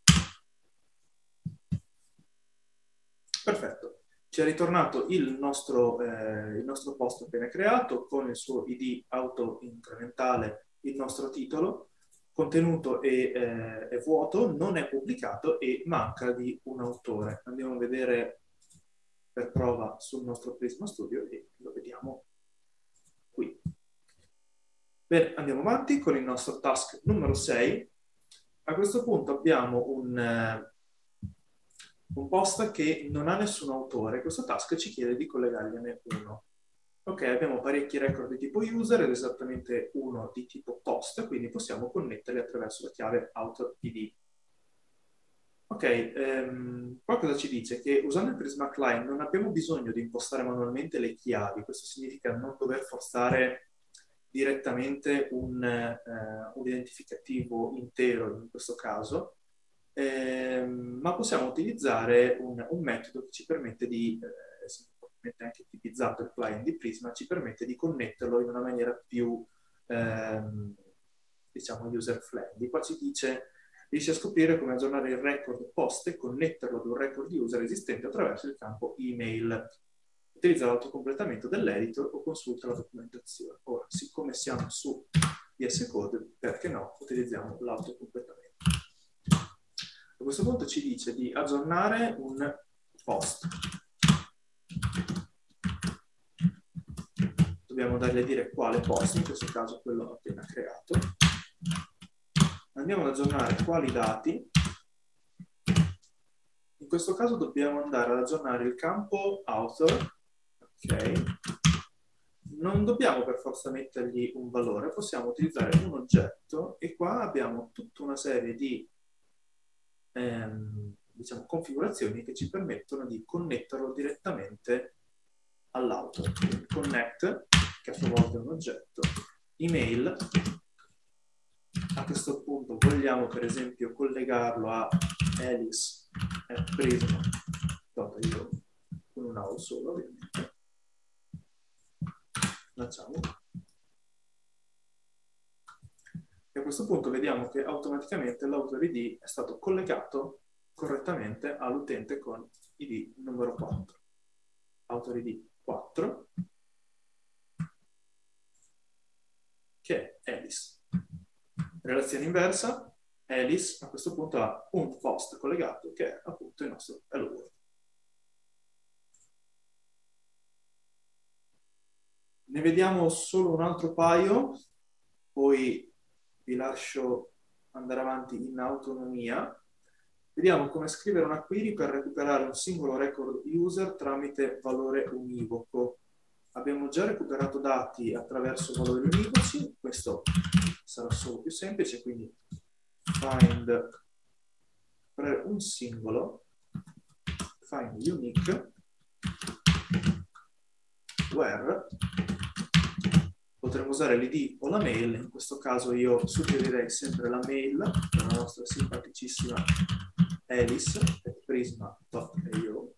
Perfetto, ci è ritornato il nostro, eh, il nostro post appena creato con il suo I D auto-incrementale, il nostro titolo, contenuto è, eh, è vuoto, non è pubblicato e manca di un autore. Andiamo a vedere per prova sul nostro Prisma Studio e lo vediamo qui. Bene, andiamo avanti con il nostro task numero sei. A questo punto abbiamo un, eh, un post che non ha nessun autore. Questo task ci chiede di collegargliene uno. Ok, abbiamo parecchi record di tipo user ed esattamente uno di tipo post, quindi possiamo connetterli attraverso la chiave author-id. Ok, ehm, qua cosa ci dice? Che usando il Prisma Client non abbiamo bisogno di impostare manualmente le chiavi. Questo significa non dover forzare direttamente un, eh, un identificativo intero in questo caso, ehm, ma possiamo utilizzare un, un metodo che ci permette di, eh, semplicemente anche tipizzato il client di Prisma, ci permette di connetterlo in una maniera più, ehm, diciamo, user friendly. Qua ci dice, riesce a scoprire come aggiornare il record post e connetterlo ad un record user esistente attraverso il campo email. Utilizza l'autocompletamento dell'editor o consulta la documentazione. Ora, siccome siamo su V S Code, perché no, utilizziamo l'autocompletamento. A questo punto ci dice di aggiornare un post. Dobbiamo dargli a dire quale post, in questo caso quello appena creato. Andiamo ad aggiornare quali dati. In questo caso dobbiamo andare ad aggiornare il campo author. Ok, non dobbiamo per forza mettergli un valore, possiamo utilizzare un oggetto e qua abbiamo tutta una serie di ehm, diciamo, configurazioni che ci permettono di connetterlo direttamente all'autor. Connect, che a sua volta è un oggetto, email, a questo punto vogliamo per esempio collegarlo a alice at prisma punto io con un A solo ovviamente. Lanciamo. E a questo punto vediamo che automaticamente l'author I D è stato collegato correttamente all'utente con I D numero quattro. Author I D quattro, che è Alice. Relazione inversa, Alice a questo punto ha un post collegato che è appunto il nostro Hello World. Ne vediamo solo un altro paio, poi vi lascio andare avanti in autonomia. Vediamo come scrivere una query per recuperare un singolo record user tramite valore univoco. Abbiamo già recuperato dati attraverso valori univoci, questo sarà solo più semplice, quindi find per un singolo, find unique, where, potremmo usare l'I D o la mail. In questo caso io suggerirei sempre la mail per la nostra simpaticissima Alice at prisma punto i o.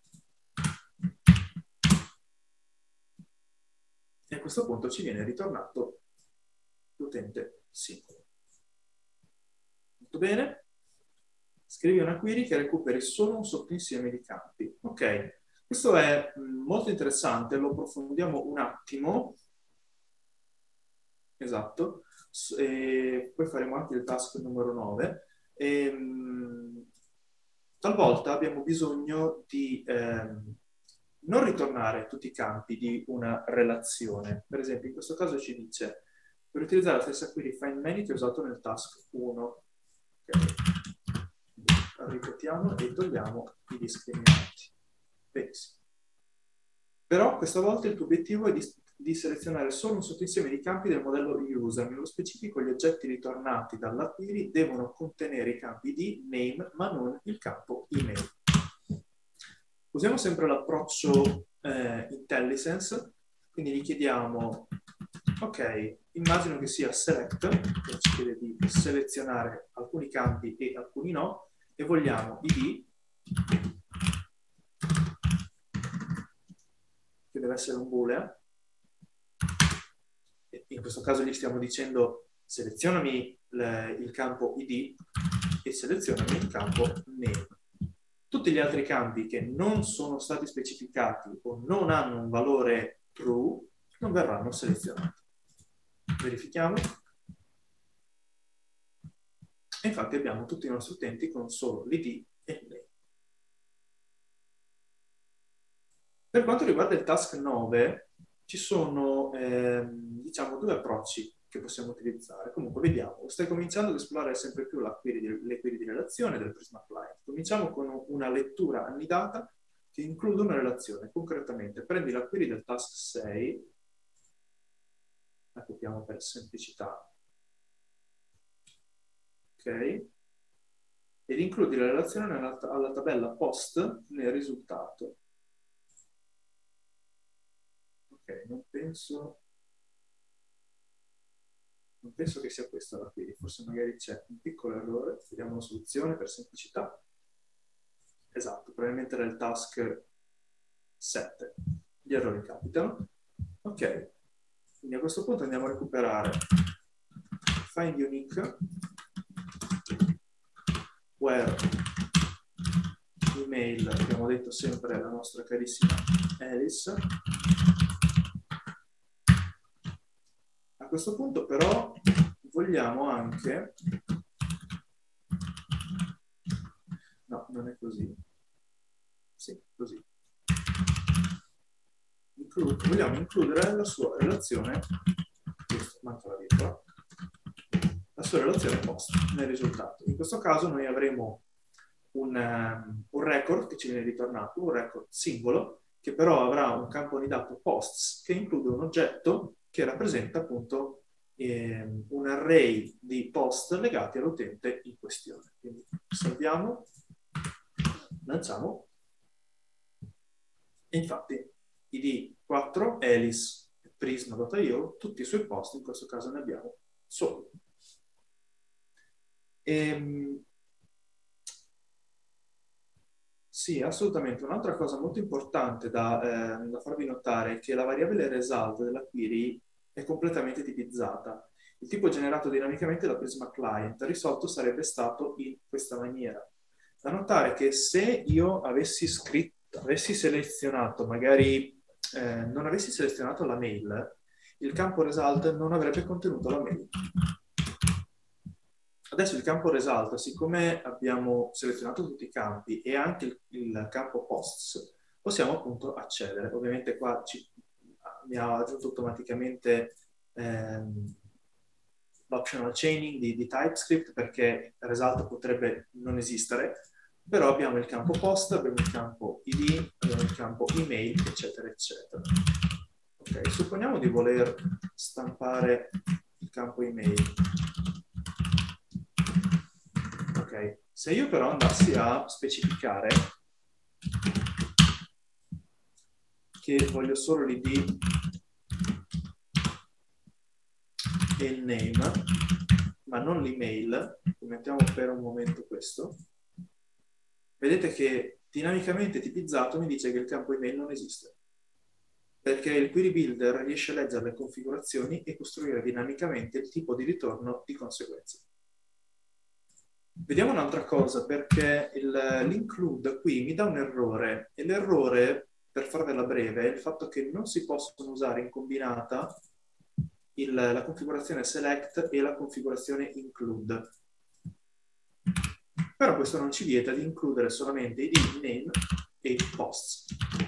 E a questo punto ci viene ritornato l'utente singolo. Molto bene. Scrivi una query che recuperi solo un sottoinsieme di campi. Ok, questo è mh, molto interessante, lo approfondiamo un attimo. Esatto. E poi faremo anche il task numero nove. E, mh, talvolta abbiamo bisogno di ehm, non ritornare tutti i campi di una relazione. Per esempio, in questo caso ci dice per utilizzare la stessa query find many che ho usato nel task uno. Okay. Ripetiamo e togliamo i discriminanti. Benissimo. Però questa volta il tuo obiettivo è di, di selezionare solo un sottoinsieme di campi del modello user. Nello specifico gli oggetti ritornati dalla query devono contenere i campi di name ma non il campo email. Usiamo sempre l'approccio eh, IntelliSense, quindi gli chiediamo, ok, immagino che sia select, che ci chiede di selezionare alcuni campi e alcuni no, e vogliamo I D, che deve essere un boolean, e in questo caso gli stiamo dicendo selezionami le, il campo I D e selezionami il campo name. Tutti gli altri campi che non sono stati specificati o non hanno un valore true non verranno selezionati. Verifichiamo. E infatti abbiamo tutti i nostri utenti con solo l'I D e il name. Per quanto riguarda il task nove, ci sono ehm, diciamo due approcci che possiamo utilizzare. Comunque vediamo, stai cominciando ad esplorare sempre più la query di, le query di relazione del Prisma Client. Cominciamo con una lettura annidata che include una relazione. Concretamente, prendi la query del task sei, la copiamo per semplicità, ok, ed includi la relazione nella, alla tabella post nel risultato. Ok, non penso... Non penso che sia questa la query, forse magari c'è un piccolo errore, vediamo la soluzione per semplicità. Esatto, probabilmente era il task sette. Gli errori capitano. Ok, quindi a questo punto andiamo a recuperare find unique, where email, abbiamo detto sempre la nostra carissima Alice. A questo punto però vogliamo anche, no, non è così, sì, così, Inclu vogliamo includere la sua relazione, manca la virgola, la sua relazione post nel risultato. In questo caso noi avremo un, um, un record che ci viene ritornato, un record singolo, che però avrà un campo anidato posts che include un oggetto che rappresenta appunto eh, un array di post legati all'utente in questione. Quindi salviamo, lanciamo, e infatti I D quattro, Alice, prisma punto i o, tutti i suoi post, in questo caso ne abbiamo solo. Ehm, Sì, assolutamente. Un'altra cosa molto importante da, eh, da farvi notare è che la variabile result della query è completamente tipizzata. Il tipo generato dinamicamente da Prisma Client risolto sarebbe stato in questa maniera. Da notare che se io avessi scritto, avessi selezionato, magari eh, non avessi selezionato la mail, il campo result non avrebbe contenuto la mail. Adesso il campo result, siccome abbiamo selezionato tutti i campi e anche il, il campo posts, possiamo appunto accedere. Ovviamente qua ci, mi ha aggiunto automaticamente ehm, l'optional chaining di, di TypeScript, perché result potrebbe non esistere, però abbiamo il campo post, abbiamo il campo I D, abbiamo il campo email, eccetera, eccetera. Ok, supponiamo di voler stampare il campo email. Ok, se io però andassi a specificare che voglio solo l'I D e il name, ma non l'email, mettiamo per un momento questo, vedete che dinamicamente tipizzato mi dice che il campo email non esiste, perché il query builder riesce a leggere le configurazioni e costruire dinamicamente il tipo di ritorno di conseguenza. Vediamo un'altra cosa, perché l'include qui mi dà un errore, e l'errore, per farvela breve, è il fatto che non si possono usare in combinata il, la configurazione select e la configurazione include. Però questo non ci vieta di includere solamente i name e i posts.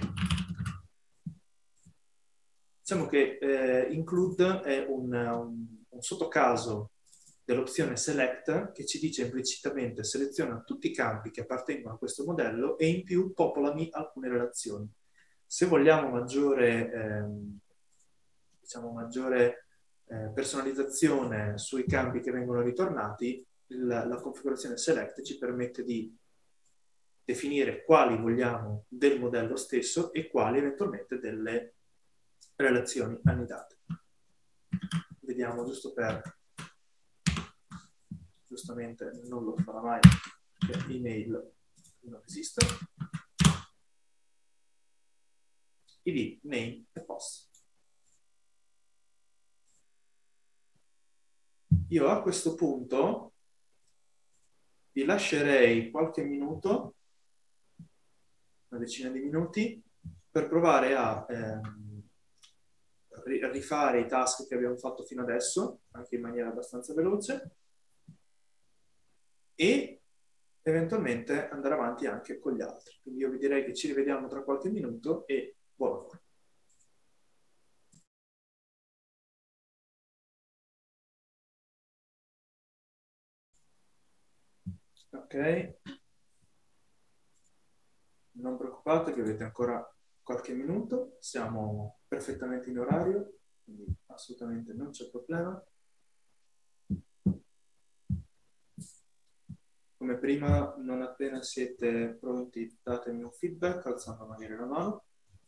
Diciamo che eh, include è un, un, un sottocaso dell'opzione select che ci dice implicitamente seleziona tutti i campi che appartengono a questo modello e in più popolami alcune relazioni. Se vogliamo maggiore, ehm, diciamo maggiore eh, personalizzazione sui campi che vengono ritornati, la, la configurazione select ci permette di definire quali vogliamo del modello stesso e quali eventualmente delle relazioni annidate. Vediamo giusto per... giustamente non lo farà mai, perché email non esiste. I D, name e post. Io a questo punto vi lascerei qualche minuto, una decina di minuti, per provare a ehm, rifare i task che abbiamo fatto fino adesso, anche in maniera abbastanza veloce, e eventualmente andare avanti anche con gli altri. Quindi io vi direi che ci rivediamo tra qualche minuto e buon lavoro. Ok, non preoccupatevi, avete ancora qualche minuto, siamo perfettamente in orario, quindi assolutamente non c'è problema. Come prima, non appena siete pronti, datemi un feedback alzando magari la mano.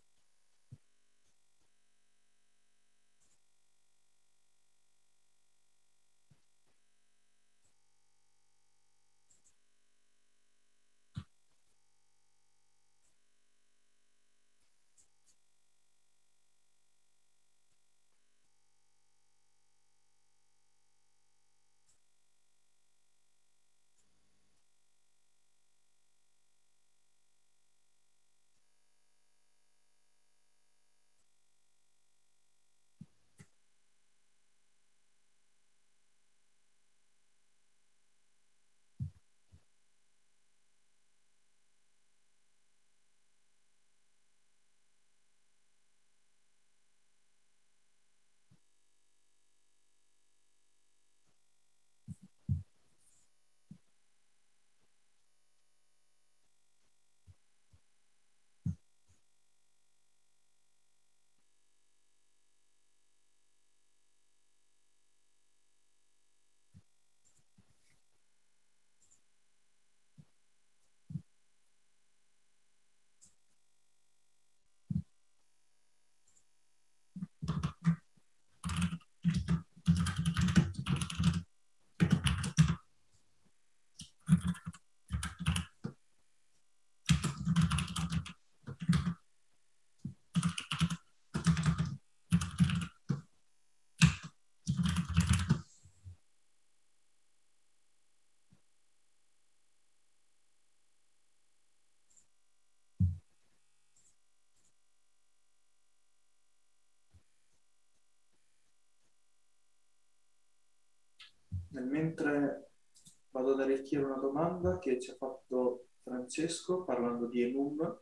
Nel mentre vado ad arricchire una domanda che ci ha fatto Francesco parlando di enum,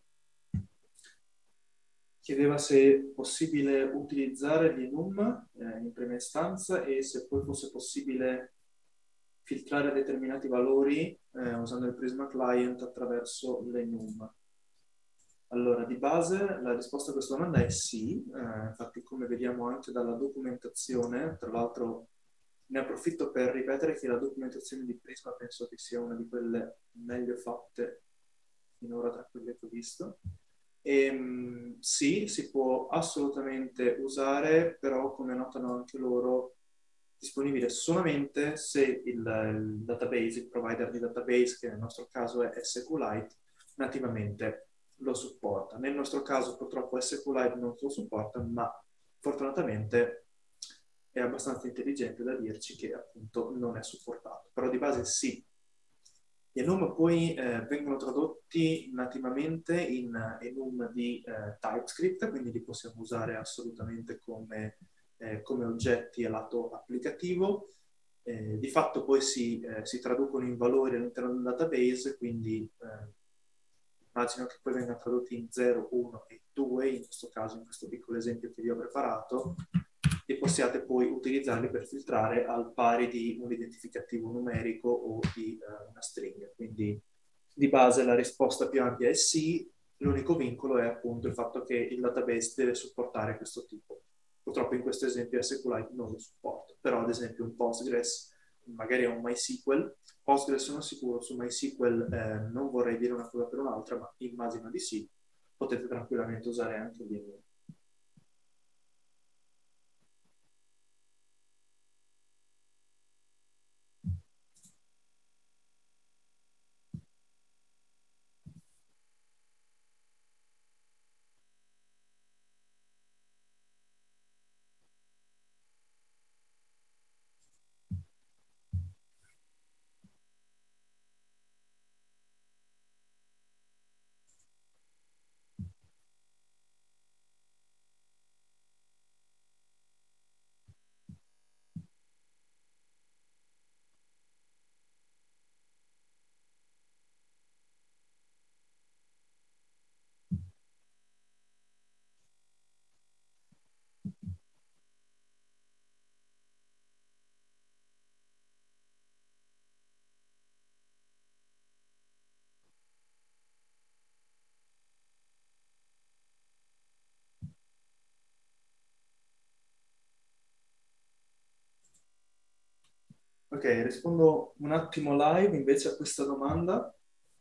chiedeva se è possibile utilizzare l'enum eh, in prima istanza e se poi fosse possibile filtrare determinati valori eh, usando il Prisma Client attraverso l'enum. Allora, di base la risposta a questa domanda è sì, eh, infatti come vediamo anche dalla documentazione, tra l'altro ne approfitto per ripetere che la documentazione di Prisma penso che sia una di quelle meglio fatte finora tra quelle che ho visto. E, sì, si può assolutamente usare, però come notano anche loro, disponibile solamente se il, il database, il provider di database, che nel nostro caso è SQLite, nativamente lo supporta. Nel nostro caso purtroppo SQLite non lo supporta, ma fortunatamente è abbastanza intelligente da dirci che appunto non è supportato. Però di base sì. Gli enum poi eh, vengono tradotti nativamente in enum di eh, TypeScript, quindi li possiamo usare assolutamente come, eh, come oggetti a lato applicativo. Eh, di fatto poi si, eh, si traducono in valori all'interno del database, quindi eh, immagino che poi vengano tradotti in zero, uno e due, in questo caso, in questo piccolo esempio che vi ho preparato, e possiate poi utilizzarli per filtrare al pari di un identificativo numerico o di uh, una stringa. Quindi di base la risposta più ampia è sì, l'unico vincolo è appunto il fatto che il database deve supportare questo tipo. Purtroppo in questo esempio SQLite non lo supporta, però ad esempio un Postgres, magari è un MySQL, Postgres sono sicuro, su MySQL eh, non vorrei dire una cosa per un'altra, ma immagino di sì, potete tranquillamente usare anche lì. Ok, rispondo un attimo live invece a questa domanda.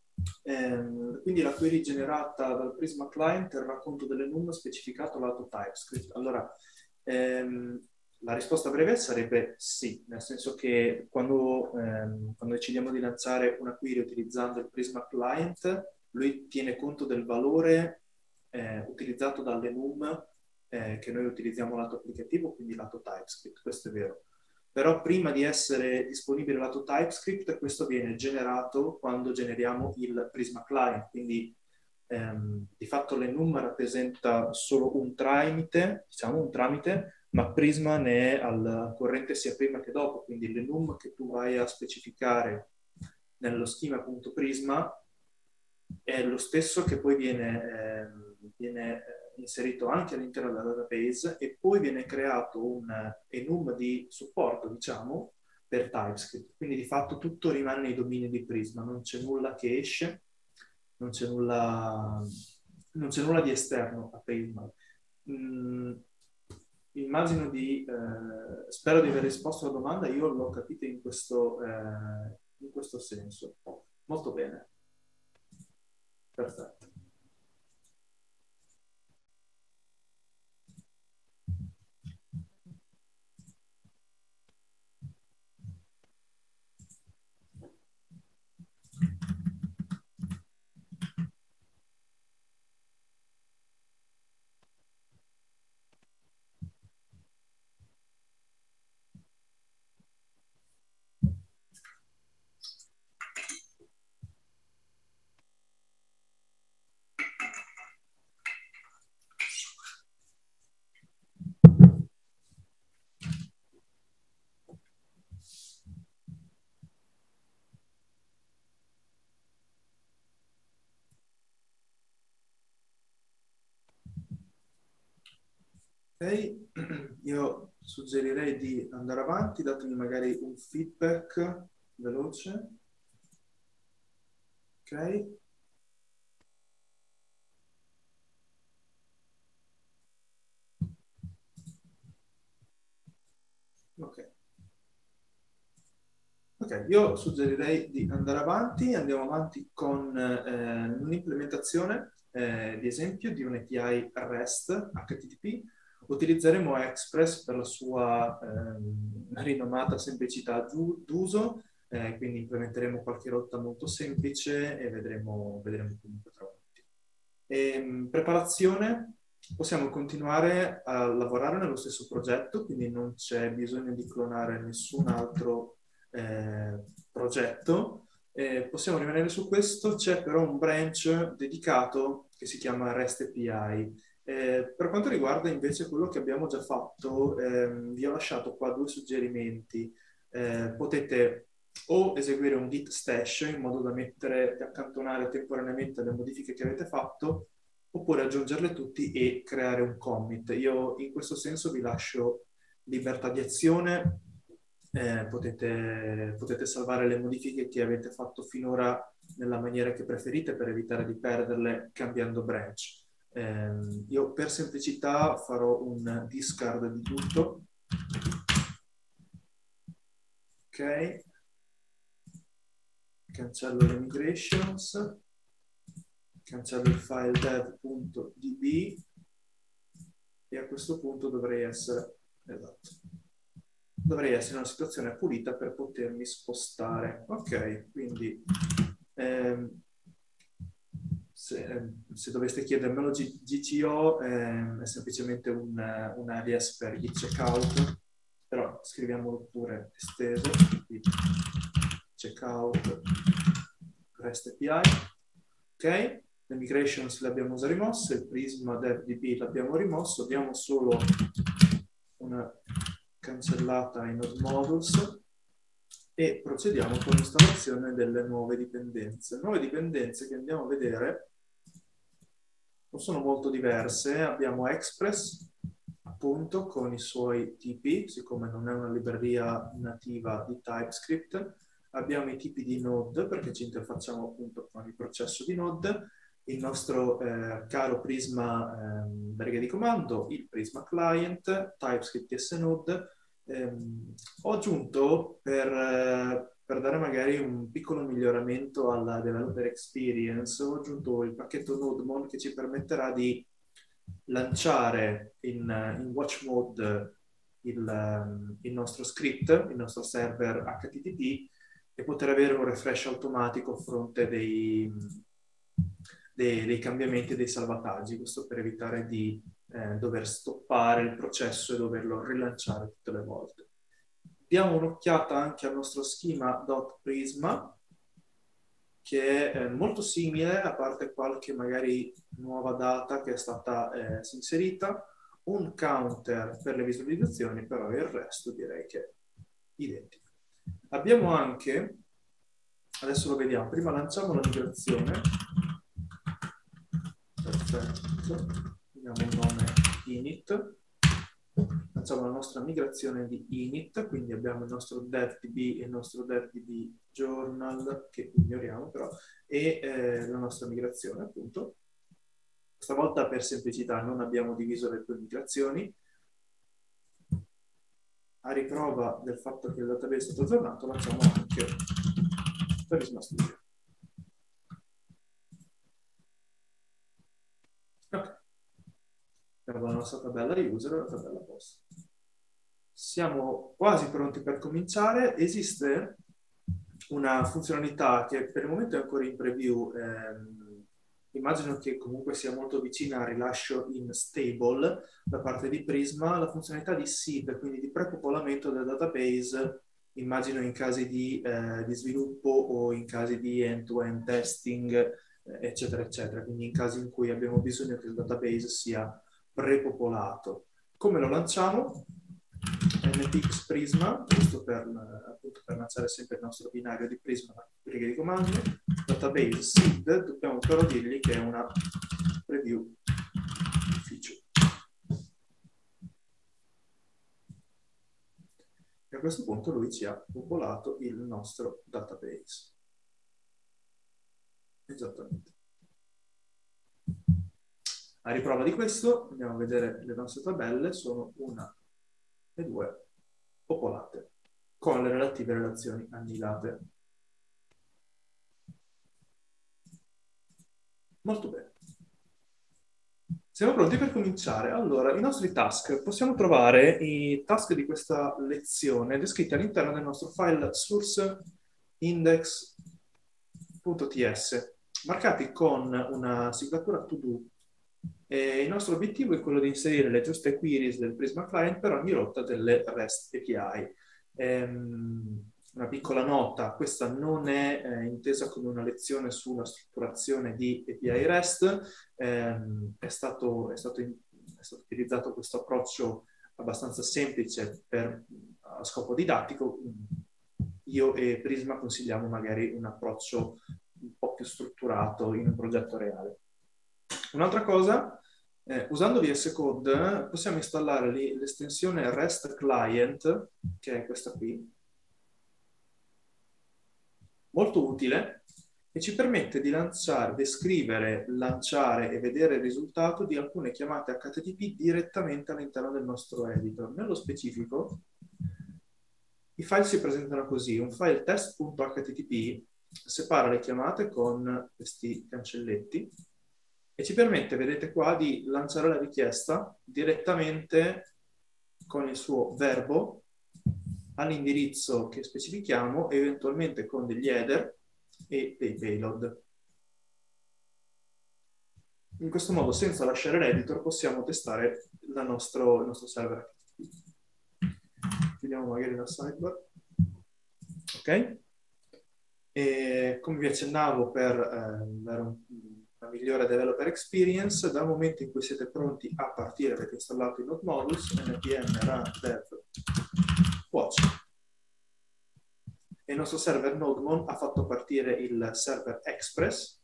Ehm, quindi la query generata dal Prisma Client terrà conto dell'enum specificato lato TypeScript. Allora, ehm, la risposta breve sarebbe sì, nel senso che quando, ehm, quando decidiamo di lanciare una query utilizzando il Prisma Client, lui tiene conto del valore eh, utilizzato dall'enum eh, che noi utilizziamo lato applicativo, quindi lato TypeScript, questo è vero. Però prima di essere disponibile lato TypeScript, questo viene generato quando generiamo il Prisma Client, quindi ehm, di fatto l'enum rappresenta solo un tramite, diciamo un tramite, ma Prisma ne è al corrente sia prima che dopo, quindi l'enum che tu vai a specificare nello schema.prisma è lo stesso che poi viene, ehm, viene inserito anche all'interno della database e poi viene creato un enum di supporto, diciamo, per TypeScript. Quindi di fatto tutto rimane nei domini di Prisma, non c'è nulla che esce, non c'è nulla, non c'è nulla di esterno a Prisma. Mm, immagino di, eh, spero di aver risposto alla domanda, io l'ho capita in questo, eh, in questo senso. Molto bene. Perfetto. Ok, io suggerirei di andare avanti, datemi magari un feedback veloce. Ok. Ok. Ok, io suggerirei di andare avanti, andiamo avanti con eh, un'implementazione eh, di esempio di un'A P I REST H T T P, utilizzeremo Express per la sua ehm, rinomata semplicità d'uso, eh, quindi implementeremo qualche rotta molto semplice e vedremo, vedremo come potrà avanti. E, preparazione, possiamo continuare a lavorare nello stesso progetto, quindi non c'è bisogno di clonare nessun altro eh, progetto. Eh, possiamo rimanere su questo, c'è però un branch dedicato che si chiama REST A P I. Eh, per quanto riguarda invece quello che abbiamo già fatto, ehm, vi ho lasciato qua due suggerimenti. Eh, potete o eseguire un git stash in modo da mettere e accantonare temporaneamente le modifiche che avete fatto, oppure aggiungerle tutti e creare un commit. Io in questo senso vi lascio libertà di azione, eh, potete, potete salvare le modifiche che avete fatto finora nella maniera che preferite per evitare di perderle cambiando branch. Eh, io per semplicità farò un discard di tutto. Ok. Cancello le migrations. Cancello il file dev.db e a questo punto dovrei essere, esatto, dovrei essere in una situazione pulita per potermi spostare. Ok, quindi ehm, se, se doveste chiedermelo, G T O ehm, è semplicemente un, un alias per git checkout, però scriviamolo pure esteso, quindi checkout REST A P I. Ok, le migrations le abbiamo già rimosse, il prisma devdb l'abbiamo rimosso, diamo solo una cancellata ai node modules e procediamo con l'installazione delle nuove dipendenze. Nuove dipendenze che andiamo a vedere non sono molto diverse. Abbiamo Express, appunto, con i suoi tipi, siccome non è una libreria nativa di TypeScript. Abbiamo i tipi di Node, perché ci interfacciamo appunto con il processo di Node, il nostro eh, caro Prisma eh, riga di comando, il Prisma Client, TypeScript S Node. Eh, ho aggiunto per, eh, per dare magari un piccolo miglioramento alla developer experience, ho aggiunto il pacchetto NodeMon che ci permetterà di lanciare in, in watch mode il, il nostro script, il nostro server H T T P e poter avere un refresh automatico a fronte dei, dei, dei cambiamenti e dei salvataggi, questo per evitare di eh, dover stoppare il processo e doverlo rilanciare tutte le volte. Diamo un'occhiata anche al nostro schema.prisma, che è molto simile, a parte qualche magari nuova data che è stata eh, inserita, un counter per le visualizzazioni, però il resto direi che è identico. Abbiamo anche, adesso lo vediamo, prima lanciamo la migrazione, perfetto, diamo un nome init, lanciamo la nostra migrazione di init, quindi abbiamo il nostro devdb e il nostro devdb journal, che ignoriamo però, e eh, la nostra migrazione appunto. Stavolta per semplicità non abbiamo diviso le due migrazioni. A riprova del fatto che il database è stato aggiornato, lanciamo anche Prisma Studio. Ok. Abbiamo la nostra tabella user e la tabella post. Siamo quasi pronti per cominciare. Esiste una funzionalità che per il momento è ancora in preview, ehm, immagino che comunque sia molto vicina al rilascio in stable da parte di Prisma, la funzionalità di seed, quindi di prepopolamento del database, immagino in casi di, eh, di sviluppo o in casi di end-to-end testing, eh, eccetera, eccetera, quindi in casi in cui abbiamo bisogno che il database sia prepopolato. Come lo lanciamo? npx prisma, giusto per, appunto, per lanciare sempre il nostro binario di Prisma, righe di comando, database seed, dobbiamo però dirgli che è una preview feature. E a questo punto lui ci ha popolato il nostro database. Esattamente. A riprova di questo, andiamo a vedere le nostre tabelle, sono una e due popolate con le relative relazioni annidate. Molto bene. Siamo pronti per cominciare. Allora, i nostri task. Possiamo trovare i task di questa lezione descritti all'interno del nostro file source index.ts, marcati con una siglatura to do. E il nostro obiettivo è quello di inserire le giuste queries del Prisma Client per ogni rotta delle REST A P I. Ehm, una piccola nota, questa non è eh, intesa come una lezione sulla strutturazione di A P I REST, ehm, è, stato, è, stato in, è stato utilizzato questo approccio abbastanza semplice per, a scopo didattico. Io e Prisma consigliamo magari un approccio un po' più strutturato in un progetto reale. Un'altra cosa, eh, usando V S Code possiamo installare l'estensione REST Client, che è questa qui, molto utile, e ci permette di lanciare, descrivere, lanciare e vedere il risultato di alcune chiamate H T T P direttamente all'interno del nostro editor. Nello specifico, i file si presentano così: un file test.http separa le chiamate con questi cancelletti e ci permette, vedete qua, di lanciare la richiesta direttamente con il suo verbo all'indirizzo che specifichiamo, eventualmente con degli header e dei payload. In questo modo, senza lasciare l'editor, possiamo testare la nostro, il nostro server H T T P. Chiudiamo magari la sidebar. Ok? E come vi accennavo, per eh, dare un, una migliore developer experience, dal momento in cui siete pronti a partire, avete installato i node modules, npm run dev watch, e il nostro server nodemon ha fatto partire il server express,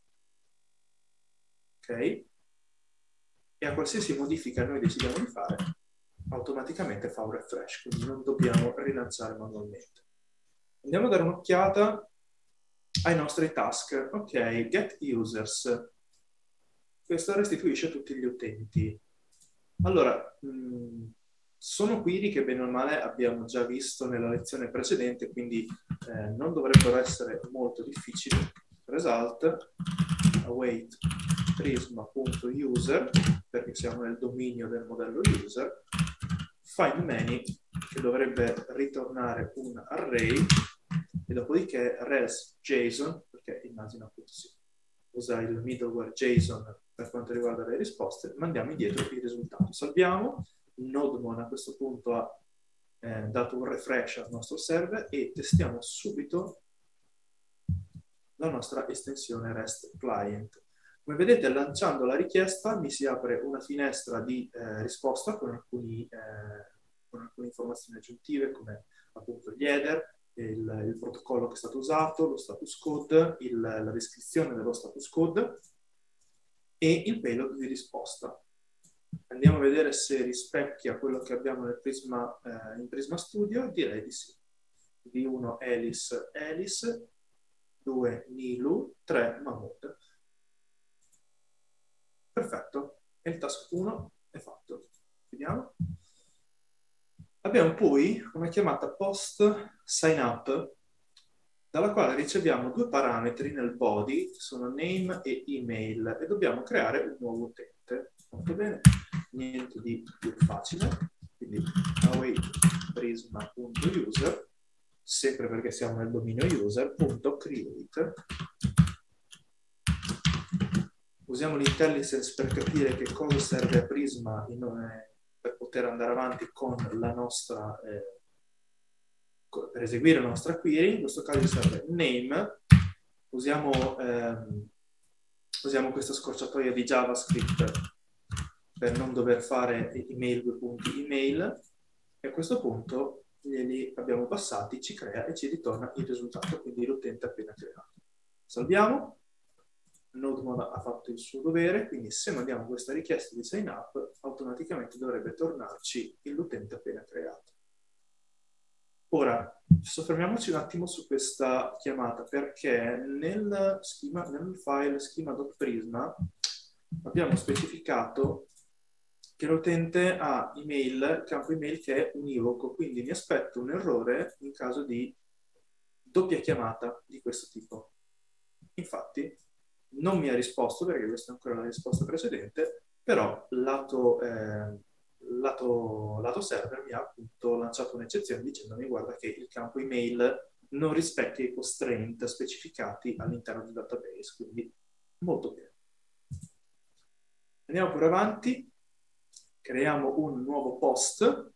ok? E a qualsiasi modifica noi decidiamo di fare, automaticamente fa un refresh, quindi non dobbiamo rilanciare manualmente. Andiamo a dare un'occhiata ai nostri task. Ok, get users. Questo restituisce tutti gli utenti. Allora, mh, sono query che bene o male abbiamo già visto nella lezione precedente, quindi eh, non dovrebbero essere molto difficili. Result await prisma.user, perché siamo nel dominio del modello user, find many, che dovrebbe ritornare un array, e dopodiché res JSON, perché immagino appunto si usa il middleware JSON per quanto riguarda le risposte, mandiamo indietro il risultato. Salviamo, nodemon a questo punto ha eh, dato un refresh al nostro server e testiamo subito la nostra estensione REST Client. Come vedete, lanciando la richiesta mi si apre una finestra di eh, risposta con, alcuni, eh, con alcune informazioni aggiuntive, come appunto gli header, il, il protocollo che è stato usato, lo status code, il, la descrizione dello status code e il payload di risposta. Andiamo a vedere se rispecchia quello che abbiamo nel Prisma, eh, in Prisma Studio. Direi di sì. V uno Alice Alice, due Nilu, tre Mahmood. Perfetto, e il task uno è fatto. Vediamo. Abbiamo poi una chiamata post sign up, dalla quale riceviamo due parametri nel body, che sono name e email, e dobbiamo creare un nuovo utente. Molto bene, niente di più facile, quindi await prisma.user, sempre perché siamo nel dominio user.create. Usiamo l'intelligence per capire che cosa serve a Prisma in, eh, per poter andare avanti con la nostra, eh, per eseguire la nostra query. In questo caso serve name. Usiamo, ehm, usiamo questa scorciatoia di JavaScript per non dover fare email due punti email, e a questo punto glieli abbiamo passati, ci crea e ci ritorna il risultato, quindi l'utente appena creato. Salviamo. Nodemon ha fatto il suo dovere, quindi se mandiamo questa richiesta di sign up, automaticamente dovrebbe tornarci l'utente appena creato. Ora, soffermiamoci un attimo su questa chiamata, perché nel, schema, nel file schema.prisma abbiamo specificato che l'utente ha email, campo email che è univoco, quindi mi aspetto un errore in caso di doppia chiamata di questo tipo. Infatti, non mi ha risposto, perché questa è ancora la risposta precedente, però lato, eh, lato, lato server mi ha appunto lanciato un'eccezione dicendomi guarda che il campo email non rispecchia i constraint specificati all'interno del database, quindi molto bene. Andiamo pure avanti, creiamo un nuovo post,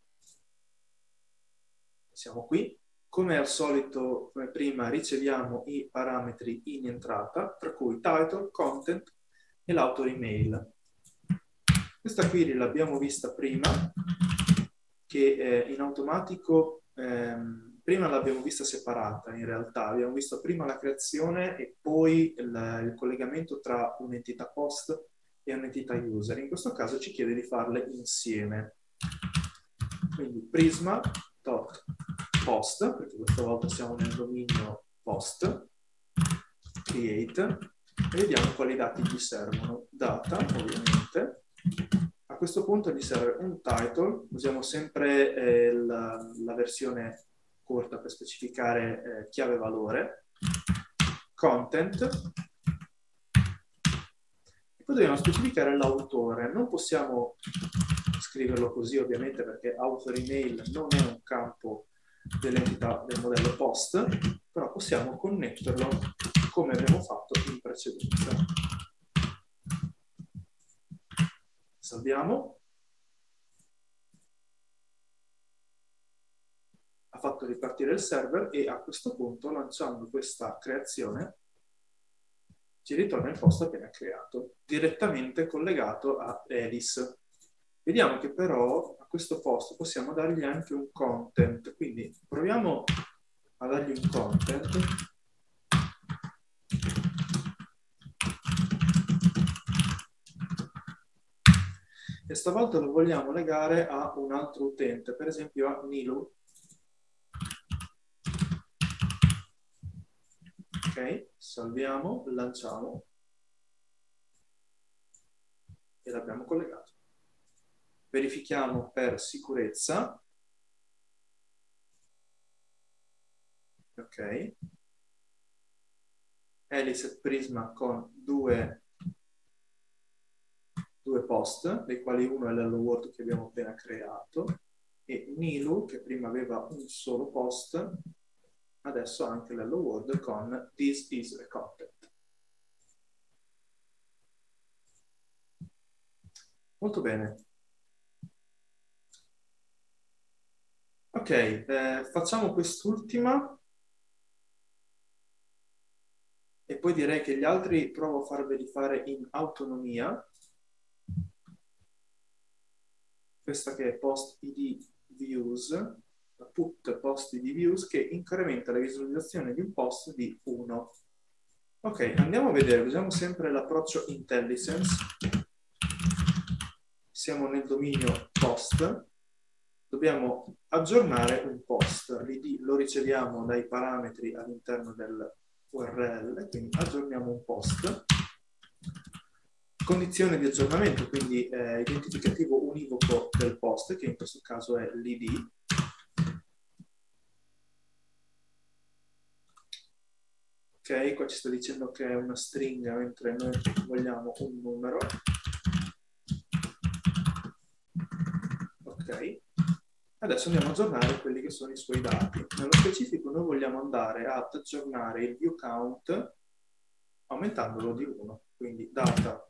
siamo qui, come al solito, come prima, riceviamo i parametri in entrata, tra cui title, content e l'author email. Questa query l'abbiamo vista prima, che eh, in automatico, ehm, prima l'abbiamo vista separata in realtà, abbiamo visto prima la creazione e poi il, il collegamento tra un'entità post e un'entità user. In questo caso ci chiede di farle insieme. Quindi prisma.post, perché questa volta siamo nel dominio post, create, e vediamo quali dati gli servono. Data, ovviamente. A questo punto gli serve un title, usiamo sempre eh, la, la versione corta per specificare eh, chiave valore, content, e poi dobbiamo specificare l'autore. Non possiamo scriverlo così ovviamente perché author email non è un campo dell'entità del modello post, però possiamo connetterlo come abbiamo fatto in precedenza. Salviamo. Ha fatto ripartire il server e a questo punto, lanciando questa creazione, ci ritorna il post appena creato, direttamente collegato a Alice. Vediamo che però a questo post possiamo dargli anche un content, quindi proviamo a dargli un content. E stavolta lo vogliamo legare a un altro utente, per esempio a Nilu. Ok, salviamo, lanciamo e l'abbiamo collegato. Verifichiamo per sicurezza. Ok. Alice e Prisma con due, due post, dei quali uno è l'hello world che abbiamo appena creato, e Nilu, che prima aveva un solo post, adesso ha anche l'hello world con this is a content. Molto bene. Ok, eh, facciamo quest'ultima e poi direi che gli altri provo a farveli fare in autonomia. Questa che è post id views, la put post id views, che incrementa la visualizzazione di un post di uno. Ok, andiamo a vedere, usiamo sempre l'approccio IntelliSense. Siamo nel dominio post. Dobbiamo aggiornare un post, l'id lo riceviamo dai parametri all'interno del U R L, quindi aggiorniamo un post. Condizione di aggiornamento, quindi eh, identificativo univoco del post, che in questo caso è l'id. Ok, qua ci sta dicendo che è una stringa, mentre noi vogliamo un numero. Ok. Adesso andiamo ad aggiornare quelli che sono i suoi dati. Nello specifico noi vogliamo andare ad aggiornare il view count aumentandolo di uno. Quindi data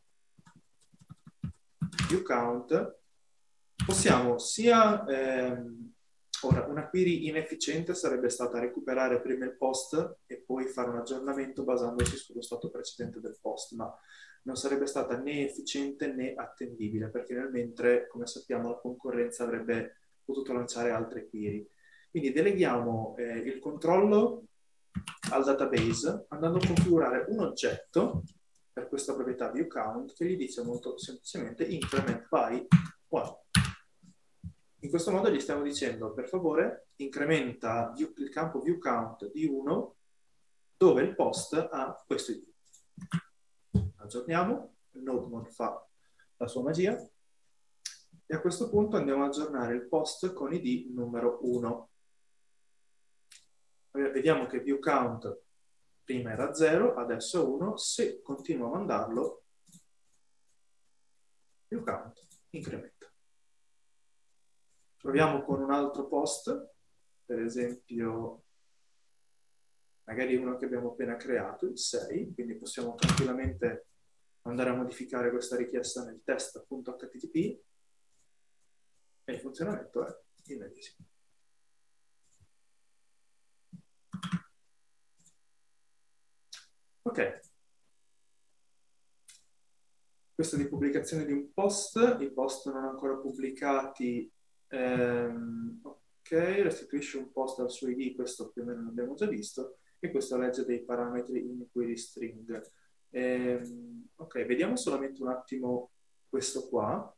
view count. Possiamo sia... Ehm, ora, una query inefficiente sarebbe stata recuperare prima il post e poi fare un aggiornamento basandosi sullo stato precedente del post, ma non sarebbe stata né efficiente né attendibile, perché nel mentre, come sappiamo, la concorrenza avrebbe potuto lanciare altre query. Quindi deleghiamo eh, il controllo al database andando a configurare un oggetto per questa proprietà viewCount che gli dice molto semplicemente increment by one. In questo modo gli stiamo dicendo, per favore, incrementa view, il campo viewCount di uno dove il post ha questo I D. Aggiorniamo, il node fa la sua magia. E a questo punto andiamo ad aggiornare il post con I D numero uno. Vediamo che viewCount prima era zero, adesso è uno. Se continuo a mandarlo, più count, incrementa. Proviamo con un altro post, per esempio, magari uno che abbiamo appena creato, il sei, quindi possiamo tranquillamente andare a modificare questa richiesta nel test.http e il funzionamento è il medesimo. Ok. Questo di pubblicazione di un post, i post non ancora pubblicati, ehm, ok, restituisce un post al suo I D, questo più o meno l'abbiamo già visto, e questo legge dei parametri in query string. Ehm, ok, vediamo solamente un attimo questo qua,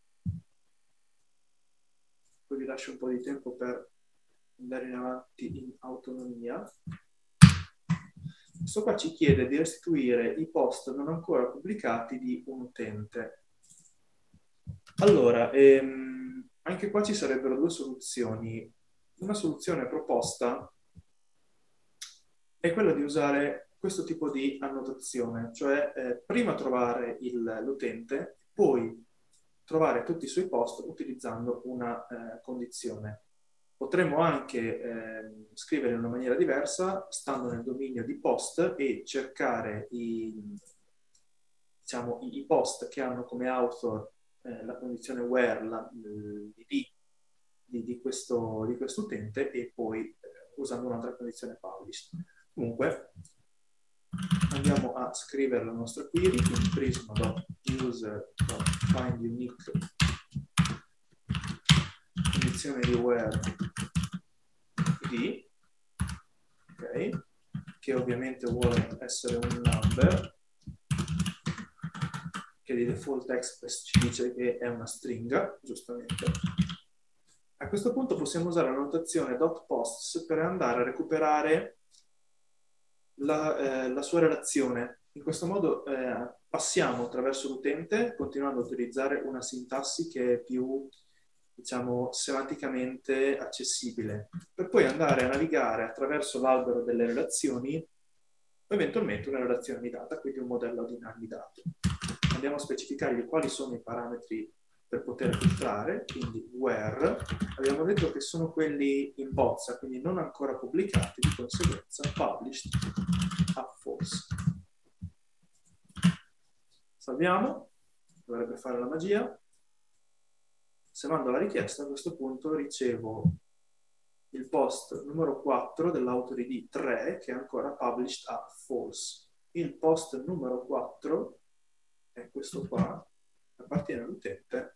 poi vi lascio un po' di tempo per andare in avanti in autonomia. Questo qua ci chiede di restituire i post non ancora pubblicati di un utente. Allora, ehm, anche qua ci sarebbero due soluzioni. Una soluzione proposta è quella di usare questo tipo di annotazione, cioè eh, prima trovare l'utente, poi trovare tutti i suoi post utilizzando una eh, condizione. Potremmo anche eh, scrivere in una maniera diversa, stando nel dominio di post e cercare i, diciamo, i, i post che hanno come author eh, la condizione where, l'I D di, di, questo, di questo utente e poi eh, usando un'altra condizione published. Comunque andiamo a scrivere la nostra query in prisma.user.findUnique condizione di where I D, ok, che ovviamente vuole essere un number, che di default express ci dice che è una stringa, giustamente. A questo punto possiamo usare la notazione .posts per andare a recuperare la, eh, la sua relazione. In questo modo eh, passiamo attraverso l'utente, continuando a utilizzare una sintassi che è più, diciamo, semanticamente accessibile, per poi andare a navigare attraverso l'albero delle relazioni, eventualmente una relazione annidata, quindi un modello di annidato. Andiamo a specificargli quali sono i parametri per poter filtrare, quindi where, abbiamo detto che sono quelli in bozza, quindi non ancora pubblicati, di conseguenza published a false. Salviamo, dovrebbe fare la magia. Se mando la richiesta, a questo punto ricevo il post numero quattro dell'autor I D tre, che è ancora published a false. Il post numero quattro è questo qua, appartiene all'utente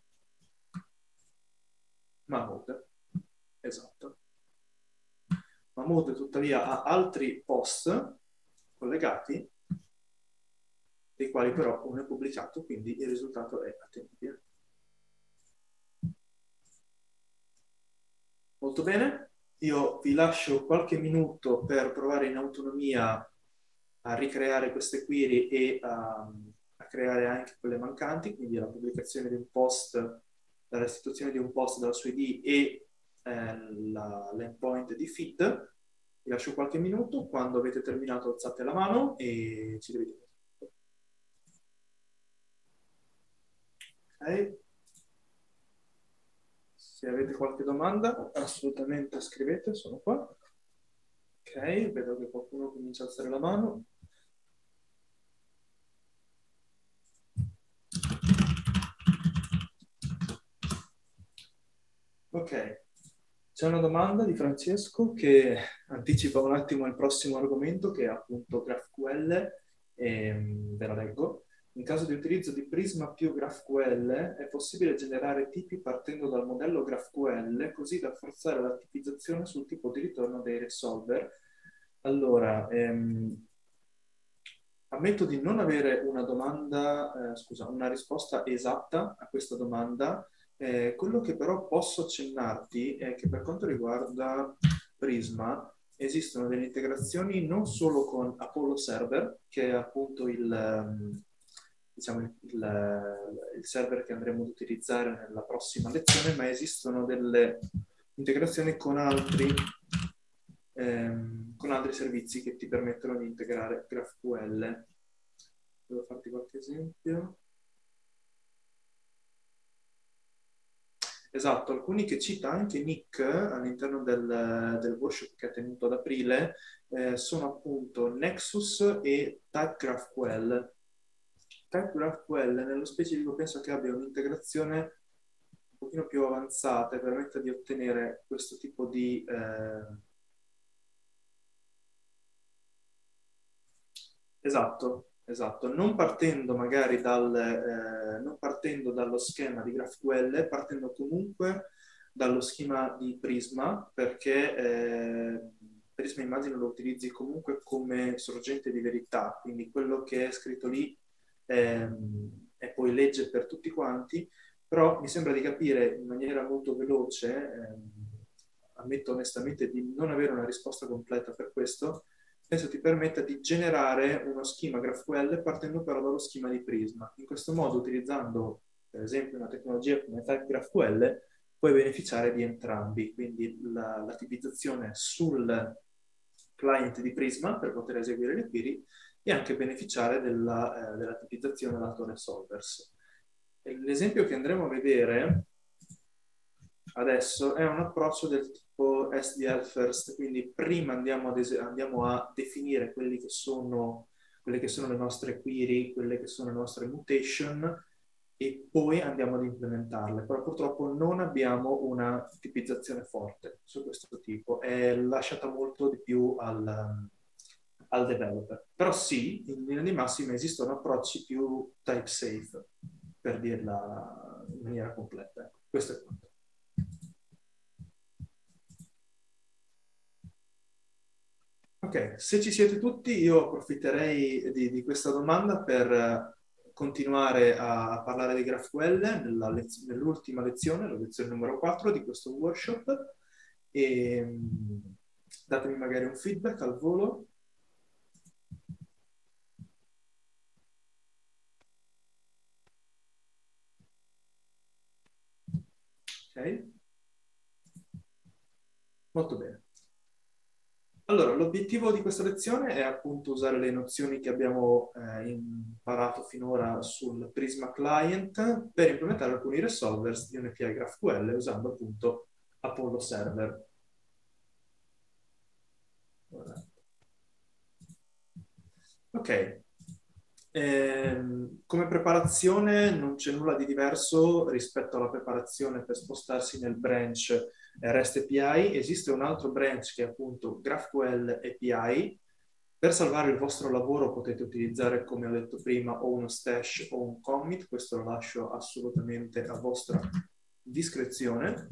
Mahmood. Esatto. Mahmood tuttavia ha altri post collegati, dei quali però uno è pubblicato, quindi il risultato è attendibile. Molto bene, io vi lascio qualche minuto per provare in autonomia a ricreare queste query e a, a creare anche quelle mancanti, quindi la pubblicazione di un post, la restituzione di un post dalla sua I D e eh, l'endpoint di feed. Vi lascio qualche minuto, quando avete terminato alzate la mano e ci rivediamo. Ok. Se avete qualche domanda, assolutamente scrivete, sono qua. Ok, vedo che qualcuno comincia a alzare la mano. Ok, c'è una domanda di Francesco che anticipa un attimo il prossimo argomento, che è appunto GraphQL, e ve la leggo. In caso di utilizzo di Prisma più GraphQL, è possibile generare tipi partendo dal modello GraphQL, così da forzare la tipizzazione sul tipo di ritorno dei resolver. Allora, ehm, ammetto di non avere una domanda, eh, scusa, una risposta esatta a questa domanda. Eh, quello che però posso accennarti è che per quanto riguarda Prisma esistono delle integrazioni non solo con Apollo Server, che è appunto il, diciamo, il, il server che andremo ad utilizzare nella prossima lezione, ma esistono delle integrazioni con altri, ehm, con altri servizi che ti permettono di integrare GraphQL. Devo farti qualche esempio. Esatto, alcuni che cita anche Nick all'interno del, del workshop che ha tenuto ad aprile eh, sono appunto Nexus e TypeGraphQL. TypeGraphQL nello specifico penso che abbia un'integrazione un pochino più avanzata e permetta di ottenere questo tipo di... Eh... Esatto, esatto. Non partendo magari dal, eh, non partendo dallo schema di GraphQL, partendo comunque dallo schema di Prisma, perché eh, Prisma immagino lo utilizzi comunque come sorgente di verità, quindi quello che è scritto lì ehm, è poi legge per tutti quanti, però mi sembra di capire in maniera molto veloce, ehm, ammetto onestamente di non avere una risposta completa per questo, penso ti permetta di generare uno schema GraphQL partendo però dallo schema di Prisma. In questo modo, utilizzando per esempio una tecnologia come TypeGraphQL, puoi beneficiare di entrambi, quindi la, la tipizzazione sul client di Prisma per poter eseguire le query e anche beneficiare della, eh, della tipizzazione lato resolvers. L'esempio che andremo a vedere adesso è un approccio del tipo S D L first, quindi prima andiamo, ad andiamo a definire quelli che sono, quelle che sono le nostre query, quelle che sono le nostre mutation e poi andiamo ad implementarle. Però purtroppo non abbiamo una tipizzazione forte su questo tipo, è lasciata molto di più al, al developer. Però sì, in linea di massima esistono approcci più type safe, per dirla in maniera completa. Questo è quanto. Ok, se ci siete tutti, io approfitterei di, di questa domanda per continuare a parlare di GraphQL lez nell'ultima lezione, la lezione numero quattro di questo workshop, e mh, datemi magari un feedback al volo. Ok, molto bene. Allora, l'obiettivo di questa lezione è appunto usare le nozioni che abbiamo eh, imparato finora sul Prisma Client per implementare alcuni resolvers di un A P I GraphQL usando appunto Apollo Server. Ok, ehm, come preparazione non c'è nulla di diverso rispetto alla preparazione per spostarsi nel branch REST A P I. Esiste un altro branch che è appunto GraphQL A P I. Per salvare il vostro lavoro potete utilizzare, come ho detto prima, o uno stash o un commit, questo lo lascio assolutamente a vostra discrezione,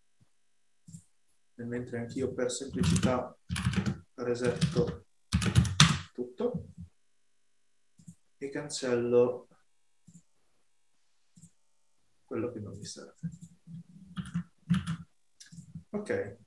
mentre anch'io per semplicità resetto tutto e cancello quello che non mi serve. Ok.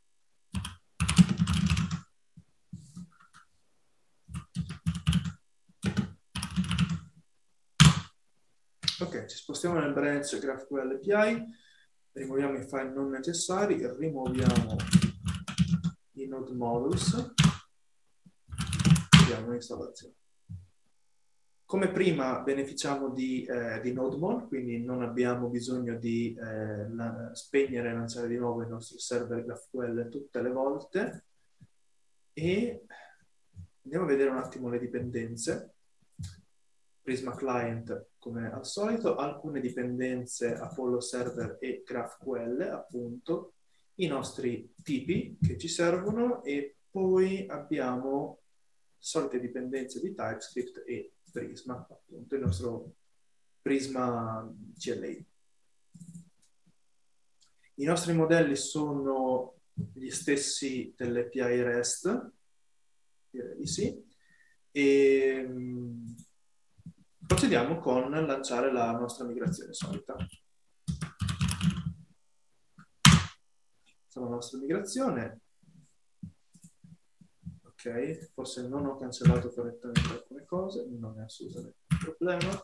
Ok, ci spostiamo nel branch GraphQL A P I, rimuoviamo i file non necessari, rimuoviamo i node modules e vediamo l'installazione. Come prima beneficiamo di, eh, di NodeMon, quindi non abbiamo bisogno di eh, la, spegnere e lanciare di nuovo il nostro server GraphQL tutte le volte. E andiamo a vedere un attimo le dipendenze. Prisma Client, come al solito, alcune dipendenze Apollo Server e GraphQL, appunto, i nostri tipi che ci servono e poi abbiamo solite dipendenze di TypeScript e Prisma, appunto il nostro Prisma C L I. I nostri modelli sono gli stessi dell'A P I REST, direi di sì, e procediamo con lanciare la nostra migrazione solita. Facciamo la nostra migrazione. Ok, forse non ho cancellato correttamente alcune cose, non è assolutamente un problema.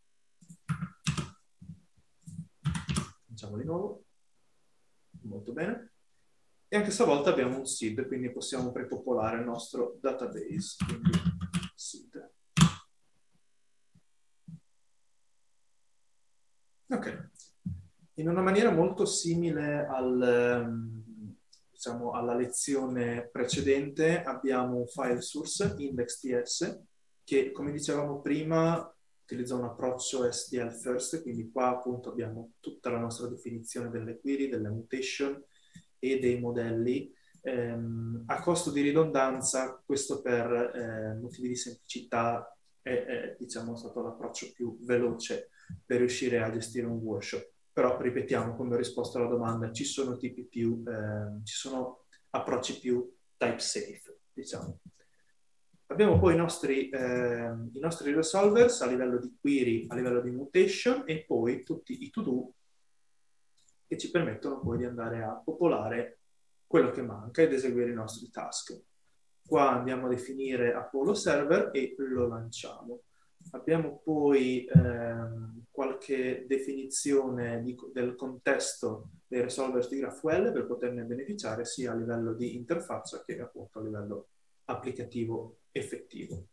Facciamo di nuovo. Molto bene. E anche stavolta abbiamo un seed, quindi possiamo prepopolare il nostro database. Quindi seed. Ok. In una maniera molto simile al, diciamo, alla lezione precedente abbiamo un file source, index.ts, che come dicevamo prima utilizza un approccio S D L first, quindi qua appunto abbiamo tutta la nostra definizione delle query, delle mutation e dei modelli. Ehm, a costo di ridondanza, questo per eh, motivi di semplicità è, è diciamo, stato l'approccio più veloce per riuscire a gestire un workshop. Però, ripetiamo, come ho risposto alla domanda, ci sono tipi più, eh, ci sono approcci più type safe, diciamo. Abbiamo poi i nostri, eh, i nostri resolvers a livello di query, a livello di mutation e poi tutti i to-do che ci permettono poi di andare a popolare quello che manca ed eseguire i nostri task. Qua andiamo a definire Apollo Server e lo lanciamo. Abbiamo poi ehm, qualche definizione di, del contesto dei resolvers di GraphQL per poterne beneficiare sia a livello di interfaccia che appunto a livello applicativo effettivo.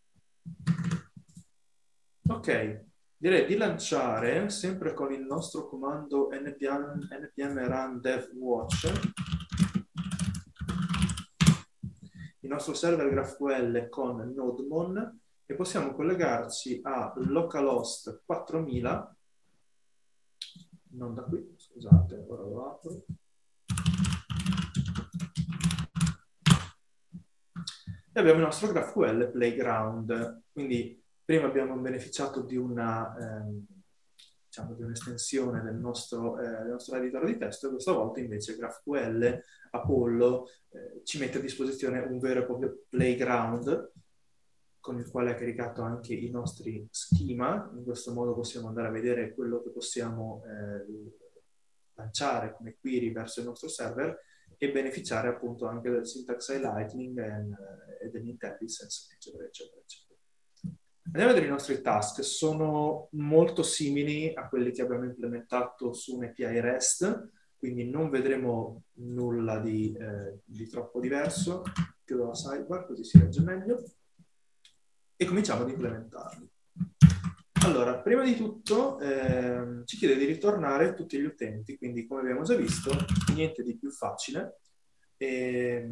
Ok, direi di lanciare sempre con il nostro comando npm, npm run dev watch il nostro server GraphQL con NodeMon e possiamo collegarci a localhost quattromila, non da qui, scusate, ora lo apro. E abbiamo il nostro GraphQL Playground, quindi prima abbiamo beneficiato di una, ehm, diciamo, di un'estensione del nostro, eh, del nostro editor di testo e questa volta invece GraphQL Apollo eh, ci mette a disposizione un vero e proprio playground con il quale è caricato anche i nostri schema. In questo modo possiamo andare a vedere quello che possiamo eh, lanciare come query verso il nostro server e beneficiare appunto anche del syntax highlighting e, e dell'intelligence, eccetera, eccetera, eccetera. Andiamo a vedere i nostri task. Sono molto simili a quelli che abbiamo implementato su un A P I REST, quindi non vedremo nulla di, eh, di troppo diverso. Chiudo la sidebar così si legge meglio. E cominciamo ad implementarli. Allora, prima di tutto eh, ci chiede di ritornare tutti gli utenti, quindi come abbiamo già visto, niente di più facile. E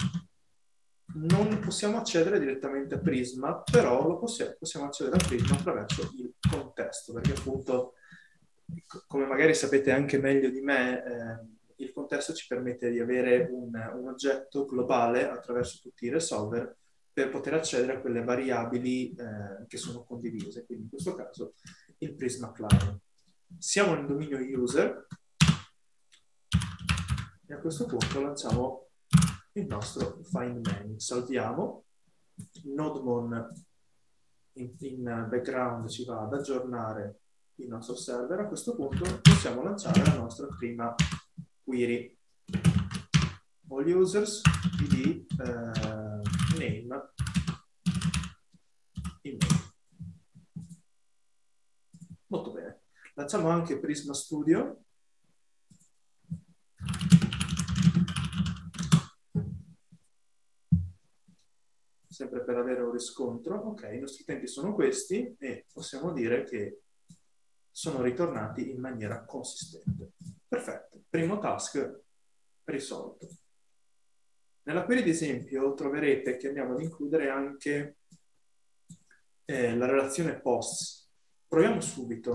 non possiamo accedere direttamente a Prisma, però lo possiamo, possiamo accedere a Prisma attraverso il contesto, perché appunto, come magari sapete anche meglio di me, eh, il contesto ci permette di avere un, un oggetto globale attraverso tutti i resolver per poter accedere a quelle variabili eh, che sono condivise, quindi in questo caso il Prisma Client. Siamo nel dominio user e a questo punto lanciamo il nostro find menu. Salviamo, NodeMon in, in background ci va ad aggiornare il nostro server. A questo punto possiamo lanciare la nostra prima query. All users, id, eh, name, email. Molto bene. Lanciamo anche Prisma Studio. Sempre per avere un riscontro. Ok, i nostri utenti sono questi e possiamo dire che sono ritornati in maniera consistente. Perfetto. Primo task risolto. Nella query di esempio troverete che andiamo ad includere anche eh, la relazione posts. Proviamo subito.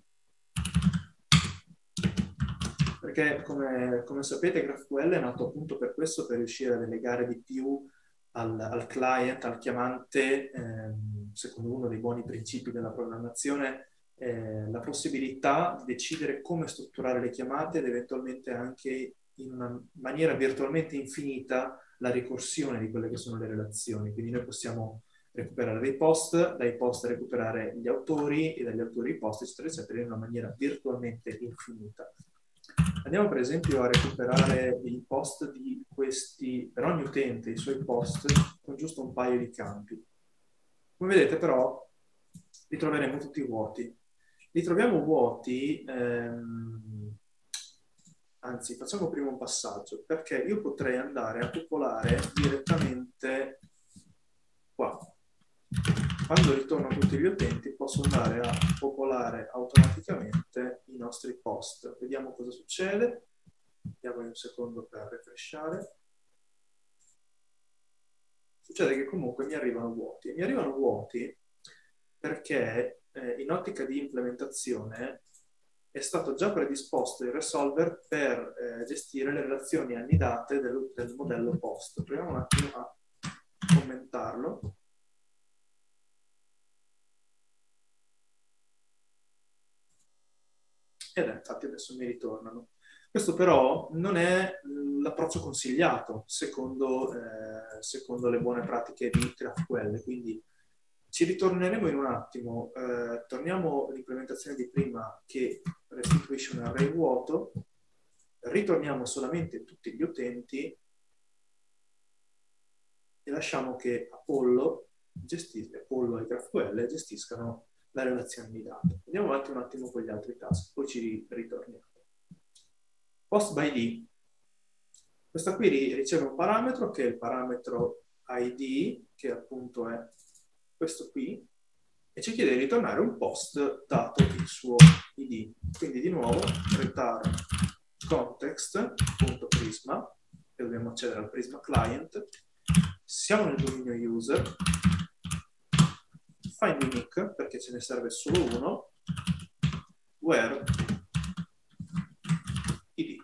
Perché come, come sapete GraphQL è nato appunto per questo, per riuscire a delegare di più al, al client, al chiamante, ehm, secondo uno dei buoni principi della programmazione, eh, la possibilità di decidere come strutturare le chiamate ed eventualmente anche in una maniera virtualmente infinita la ricorsione di quelle che sono le relazioni. Quindi noi possiamo recuperare dei post, dai post recuperare gli autori e dagli autori i post, eccetera, eccetera, in una maniera virtualmente infinita. Andiamo per esempio a recuperare i post di questi, per ogni utente, i suoi post con giusto un paio di campi. Come vedete però li troveremo tutti vuoti. Li troviamo vuoti, ehm, anzi facciamo prima un passaggio, perché io potrei andare a popolare direttamente qua. quando ritornano tutti gli utenti posso andare a popolare automaticamente i nostri post. Vediamo cosa succede. Diamo un secondo per refreshare. Succede che comunque mi arrivano vuoti. Mi arrivano vuoti perché eh, in ottica di implementazione è stato già predisposto il resolver per eh, gestire le relazioni annidate del, del modello post. Proviamo un attimo a commentarlo. Ed è, infatti adesso mi ritornano. Questo però non è l'approccio consigliato secondo, eh, secondo le buone pratiche di GraphQL, quindi ci ritorneremo in un attimo. Eh, torniamo all'implementazione di prima che restituisce un array vuoto, ritorniamo solamente tutti gli utenti e lasciamo che Apollo, gestisca, Apollo e GraphQL gestiscano la relazione di dati. Andiamo avanti un attimo con gli altri task, poi ci ritorniamo. Post by D. Questa query riceve un parametro che è il parametro I D, che appunto è questo qui, e ci chiede di ritornare un post dato il suo I D. Quindi di nuovo return context.prisma, e dobbiamo accedere al Prisma client. Siamo nel dominio user, find unique, perché ce ne serve solo uno, where I D.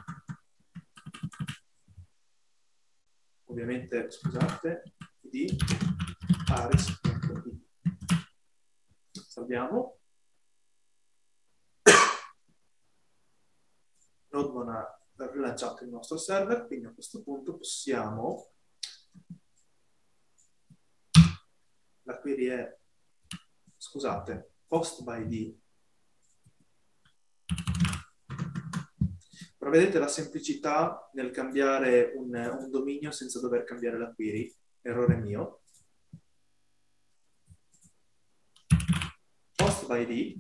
Ovviamente, scusate, I D aris.id. Salviamo. Node ha rilanciato il nostro server, quindi a questo punto possiamo, la query è, scusate, post by D. Però vedete la semplicità nel cambiare un, un dominio senza dover cambiare la query, errore mio. Post by D,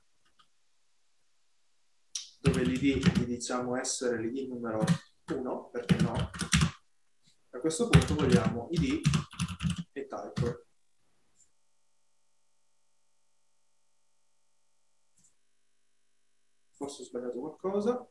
dove l'I D gli diciamo essere l'I D numero uno, perché no? A questo punto vogliamo I D e title. Forse ho sbagliato qualcosa.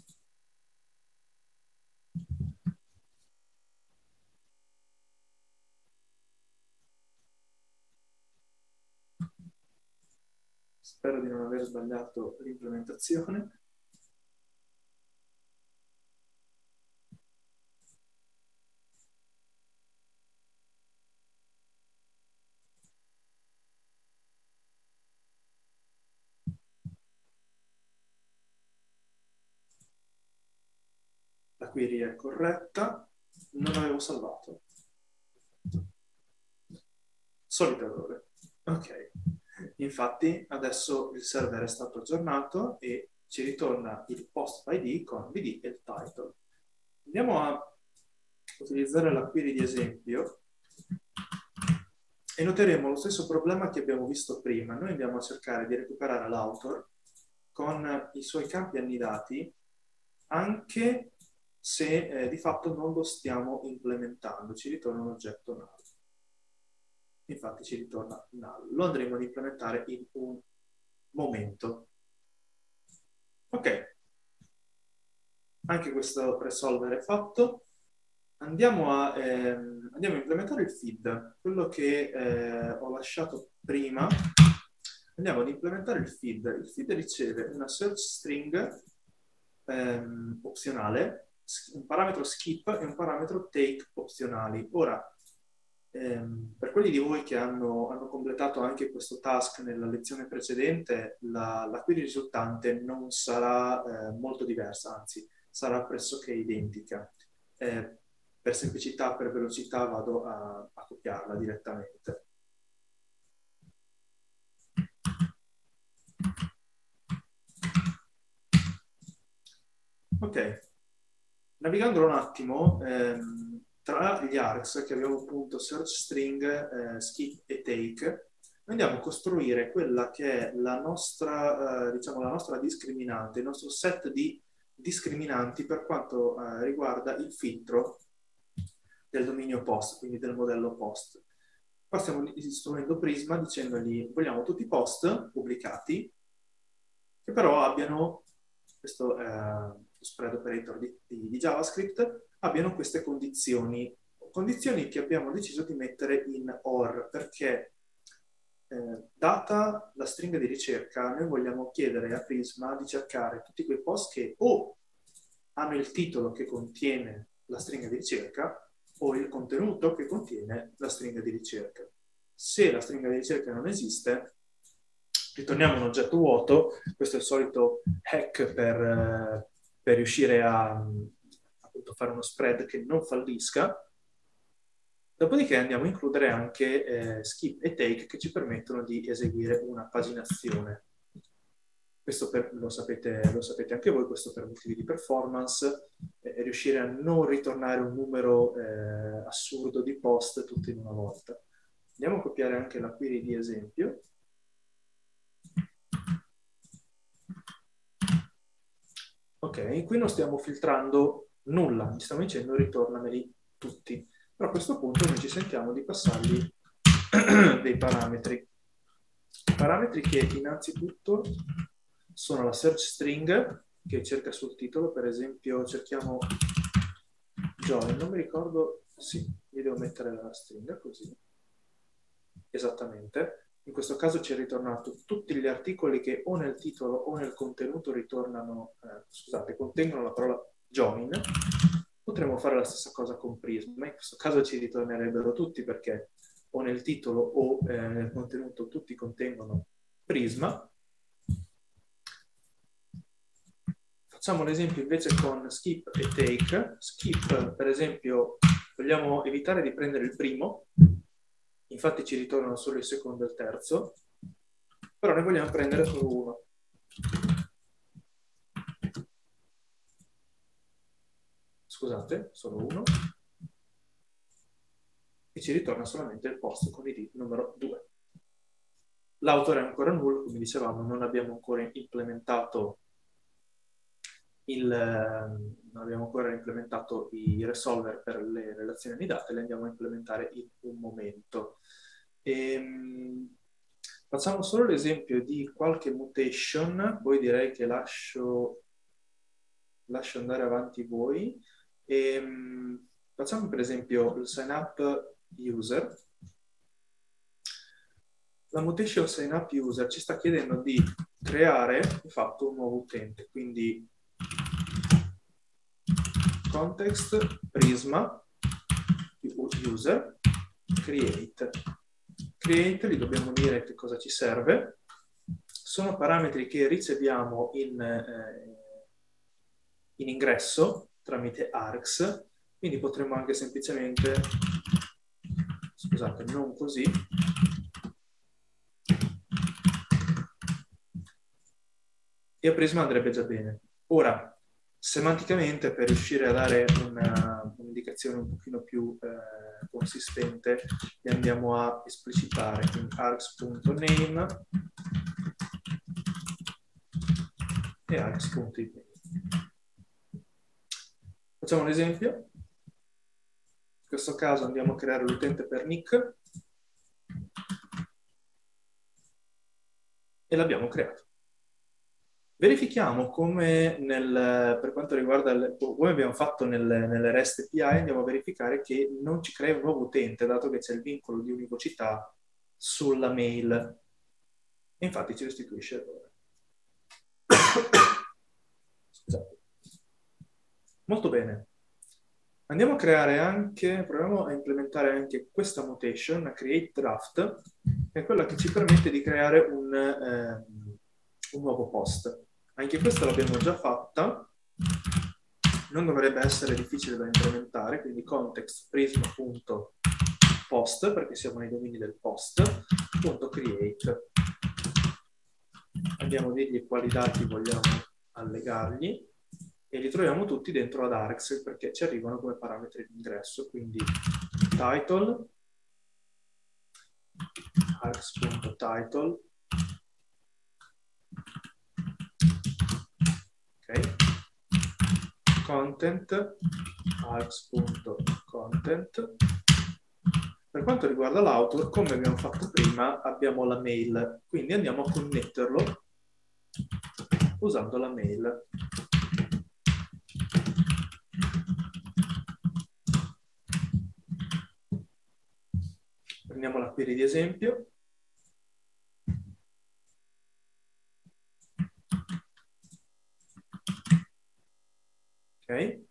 Spero di non aver sbagliato l'implementazione. La query è corretta, non avevo salvato. Solito errore. Ok. Infatti adesso il server è stato aggiornato e ci ritorna il post by D con l'I D e il title. Andiamo a utilizzare la query di esempio e noteremo lo stesso problema che abbiamo visto prima. Noi andiamo a cercare di recuperare l'author con i suoi campi annidati anche se eh, di fatto non lo stiamo implementando. Ci ritorna un oggetto null. Infatti ci ritorna null. Lo andremo ad implementare in un momento. Ok. Anche questo resolver è fatto. Andiamo a, ehm, andiamo a implementare il feed, quello che eh, ho lasciato prima. Andiamo ad implementare il feed. Il feed riceve una search string ehm, opzionale, un parametro skip e un parametro take opzionali. Ora, ehm, per quelli di voi che hanno, hanno completato anche questo task nella lezione precedente, la, la query risultante non sarà eh, molto diversa, anzi sarà pressoché identica. Eh, per semplicità, per velocità vado a, a copiarla direttamente. Ok, navigando un attimo, ehm, tra gli args che abbiamo appunto search string, eh, skip e take, andiamo a costruire quella che è la nostra, eh, diciamo, la nostra discriminante, il nostro set di discriminanti per quanto eh, riguarda il filtro del dominio post, quindi del modello post. Qua stiamo istruendo Prisma dicendogli vogliamo tutti i post pubblicati che però abbiano questo eh, spread operator di, di, di JavaScript, abbiano queste condizioni, condizioni che abbiamo deciso di mettere in or, perché eh, data la stringa di ricerca, noi vogliamo chiedere a Prisma di cercare tutti quei post che o hanno il titolo che contiene la stringa di ricerca o il contenuto che contiene la stringa di ricerca. Se la stringa di ricerca non esiste, ritorniamo un oggetto vuoto. Questo è il solito hack per, eh, per riuscire a appunto, fare uno spread che non fallisca. Dopodiché andiamo a includere anche eh, skip e take che ci permettono di eseguire una paginazione. Questo per, lo, sapete, lo sapete anche voi, questo per motivi di performance, eh, riuscire a non ritornare un numero eh, assurdo di post tutto in una volta. Andiamo a copiare anche la query di esempio. Ok, qui non stiamo filtrando nulla, gli stiamo dicendo ritornameli tutti. Però a questo punto noi ci sentiamo di passargli dei parametri. Parametri che innanzitutto sono la search string che cerca sul titolo, per esempio cerchiamo join, non mi ricordo, sì, io devo mettere la stringa così, esattamente. In questo caso ci è ritornato tutti gli articoli che o nel titolo o nel contenuto ritornano, eh, scusate, contengono la parola join. Potremmo fare la stessa cosa con Prisma, in questo caso ci ritornerebbero tutti perché o nel titolo o eh, nel contenuto tutti contengono Prisma. Facciamo l'esempio invece con skip e take. Skip, per esempio, vogliamo evitare di prendere il primo, infatti ci ritornano solo il secondo e il terzo, però ne vogliamo prendere solo uno. Scusate, solo uno. E ci ritorna solamente il post con id numero due. L'autore è ancora null, come dicevamo, non abbiamo ancora implementato Il, non abbiamo ancora implementato i resolver per le relazioni di date, le andiamo a implementare in un momento. E, facciamo solo l'esempio di qualche mutation, poi direi che lascio, lascio andare avanti voi. E, facciamo per esempio il sign up user. La mutation sign up user ci sta chiedendo di creare di fatto un nuovo utente, quindi context, prisma, user, create. Create, li dobbiamo dire che cosa ci serve. Sono parametri che riceviamo in, eh, in ingresso tramite args, quindi potremmo anche semplicemente, scusate, non così, e a prisma andrebbe già bene. Ora, semanticamente, per riuscire a dare un'indicazione un pochino più eh, consistente, li andiamo a esplicitare in args.name e args.id. Facciamo un esempio. In questo caso andiamo a creare l'utente per nick e l'abbiamo creato. Verifichiamo come nel, per quanto riguarda, il, come abbiamo fatto nel, nelle REST A P I, andiamo a verificare che non ci crea un nuovo utente, dato che c'è il vincolo di univocità sulla mail. E infatti ci restituisce errore. Scusate. Molto bene. Andiamo a creare anche, proviamo a implementare anche questa mutation, la create draft, che è quella che ci permette di creare un, eh, un nuovo post. Anche questa l'abbiamo già fatta, non dovrebbe essere difficile da implementare, quindi context prisma.post, perché siamo nei domini del post, punto create. Andiamo a dirgli quali dati vogliamo allegargli e li troviamo tutti dentro ad args perché ci arrivano come parametri di ingresso, quindi title, args.title, ok, content, args.content, Per quanto riguarda l'author, come abbiamo fatto prima, abbiamo la mail, quindi andiamo a connetterlo usando la mail. Prendiamo la query di esempio. Ok. E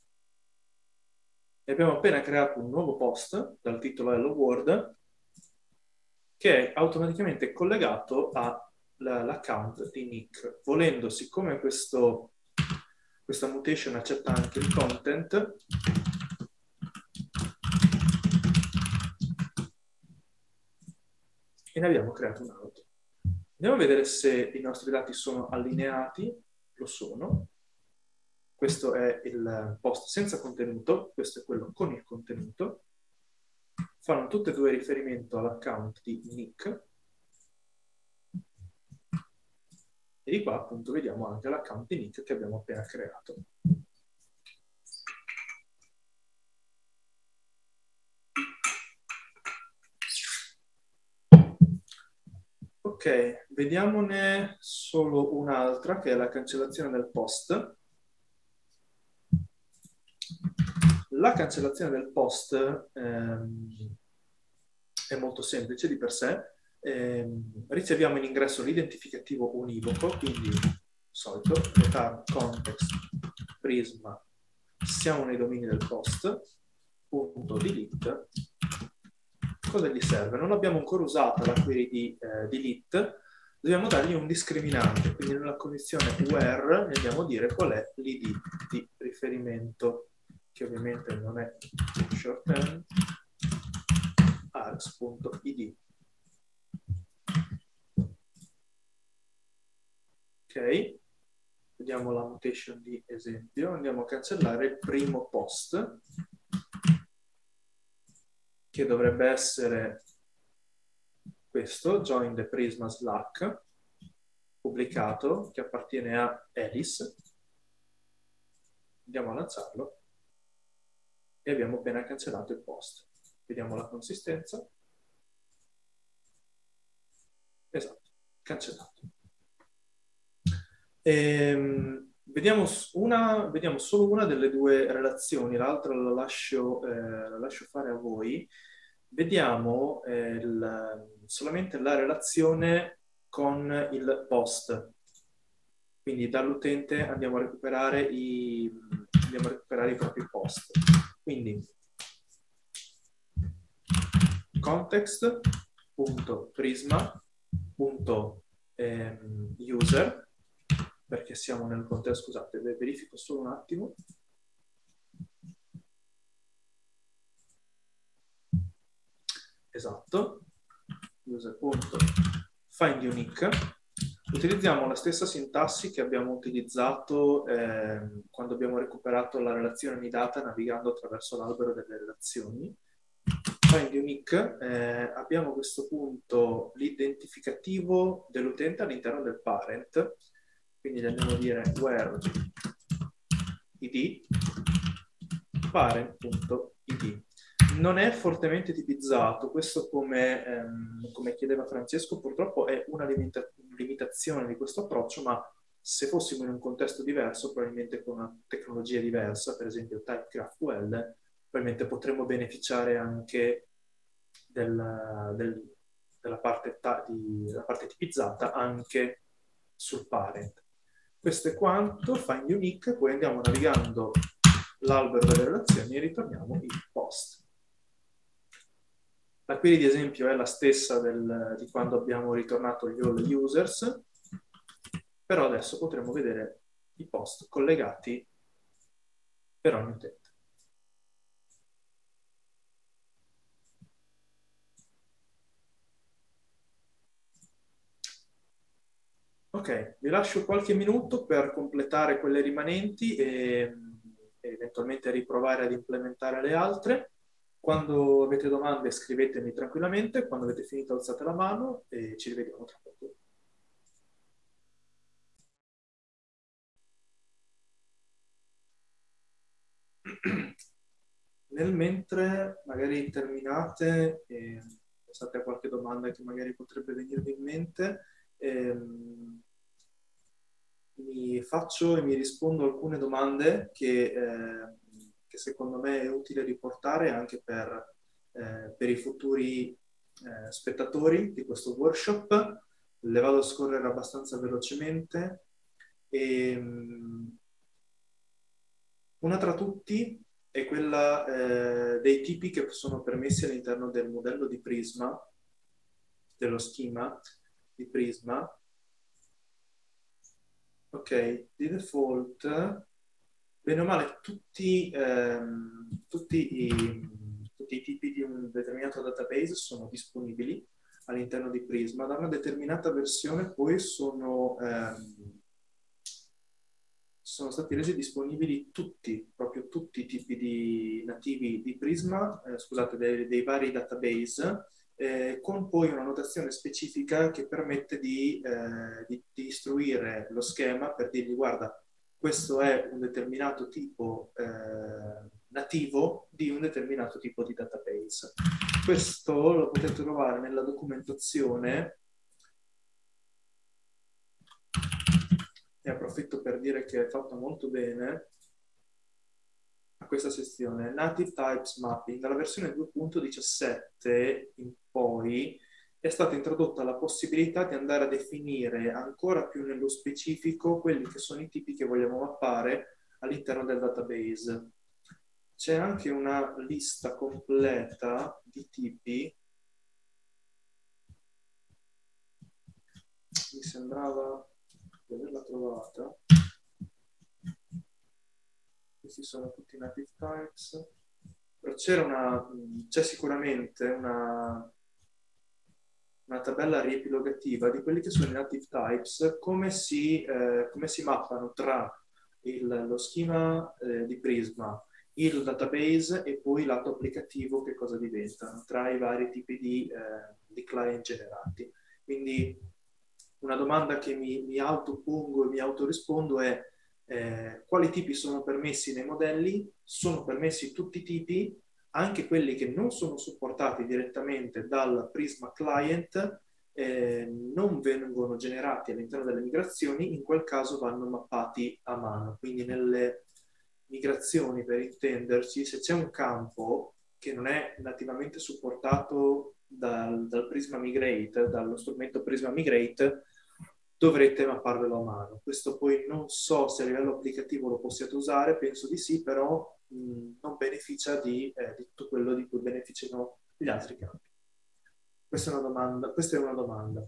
abbiamo appena creato un nuovo post dal titolo Hello World che è automaticamente collegato all'account di Nick. Volendo, siccome questo, questa mutation accetta anche il content, e ne abbiamo creato un altro. Andiamo a vedere se i nostri dati sono allineati. Lo sono. Questo è il post senza contenuto, questo è quello con il contenuto. Fanno tutte e due riferimento all'account di Nick. E di qua appunto vediamo anche l'account di Nick che abbiamo appena creato. Ok, vediamone solo un'altra che è la cancellazione del post. La cancellazione del post ehm, è molto semplice di per sé. Ehm, riceviamo in ingresso l'identificativo univoco, quindi solito, return context prisma, siamo nei domini del post, punto delete. Cosa gli serve? Non abbiamo ancora usato la query di eh, delete, dobbiamo dargli un discriminante, quindi nella condizione where gli andiamo a dire qual è l'I D di riferimento, che ovviamente non è shorthand, args.id. Ok, vediamo la mutation di esempio, andiamo a cancellare il primo post, che dovrebbe essere questo, join the Prisma Slack, pubblicato, che appartiene a Alice. Andiamo a lanciarlo e abbiamo appena cancellato il post. Vediamo la consistenza. Esatto, cancellato. Ehm, vediamo, una, vediamo solo una delle due relazioni, l'altra la lascio, eh, la lascio fare a voi. Vediamo eh, il, solamente la relazione con il post. Quindi dall'utente andiamo a recuperare i, andiamo a recuperare i propri post. Quindi context.prisma.user, perché siamo nel contesto, scusate, verifico solo un attimo. Esatto, user.findUnique. Utilizziamo la stessa sintassi che abbiamo utilizzato eh, quando abbiamo recuperato la relazione Nidata navigando attraverso l'albero delle relazioni. FindUnique, eh, abbiamo a questo punto l'identificativo dell'utente all'interno del parent, quindi gli andiamo a dire where id parent.id. Non è fortemente tipizzato, questo come, ehm, come chiedeva Francesco, purtroppo è una limita- limitazione di questo approccio, ma se fossimo in un contesto diverso, probabilmente con una tecnologia diversa, per esempio TypeGraphQL, probabilmente potremmo beneficiare anche del, del, della, parte di, della parte tipizzata anche sul parent. Questo è quanto, FindUnique, poi andiamo navigando l'albero delle relazioni e ritorniamo il post. La query di esempio è la stessa del, di quando abbiamo ritornato gli all users, però adesso potremo vedere i post collegati per ogni utente. Ok, vi lascio qualche minuto per completare quelle rimanenti e, e eventualmente riprovare ad implementare le altre. Quando avete domande scrivetemi tranquillamente, quando avete finito alzate la mano e ci rivediamo tra poco. nel mentre magari terminate e pensate a qualche domanda che magari potrebbe venirvi in mente, ehm, mi faccio e mi rispondo alcune domande che, eh, che secondo me è utile riportare anche per, eh, per i futuri eh, spettatori di questo workshop. Le vado a scorrere abbastanza velocemente. E, um, una tra tutti è quella eh, dei tipi che sono permessi all'interno del modello di Prisma, dello schema di Prisma. Ok, di default, bene o male, tutti, ehm, tutti, i, tutti i tipi di un determinato database sono disponibili all'interno di Prisma. Da una determinata versione poi sono, ehm, sono stati resi disponibili tutti, proprio tutti i tipi di nativi di Prisma, eh, scusate, dei, dei vari database, eh, con poi una notazione specifica che permette di, eh, di, di istruire lo schema per dirgli guarda, questo è un determinato tipo eh, nativo di un determinato tipo di database. Questo lo potete trovare nella documentazione. E approfitto per dire che è fatta molto bene a questa sezione Native Types Mapping. Dalla versione due punto diciassette in poi è stata introdotta la possibilità di andare a definire ancora più nello specifico quelli che sono i tipi che vogliamo mappare all'interno del database. C'è anche una lista completa di tipi. Mi sembrava di averla trovata. Questi sono tutti native types. Però c'era una, c'è sicuramente una, una tabella riepilogativa di quelli che sono i native types, come si, eh, come si mappano tra il, lo schema eh, di Prisma, il database e poi lato applicativo che cosa diventano tra i vari tipi di, eh, di client generati. Quindi una domanda che mi, mi autopongo e mi autorispondo è eh, quali tipi sono permessi nei modelli? Sono permessi tutti i tipi, anche quelli che non sono supportati direttamente dal Prisma Client, eh, non vengono generati all'interno delle migrazioni, in quel caso vanno mappati a mano. Quindi nelle migrazioni, per intenderci, se c'è un campo che non è nativamente supportato dal, dal Prisma Migrate, dallo strumento Prisma Migrate, dovrete mapparvelo a mano. Questo poi non so se a livello applicativo lo possiate usare, penso di sì, però mh, non beneficia di, eh, di tutto quello di cui beneficiano gli altri campi. Questa è una domanda. Questa è una domanda.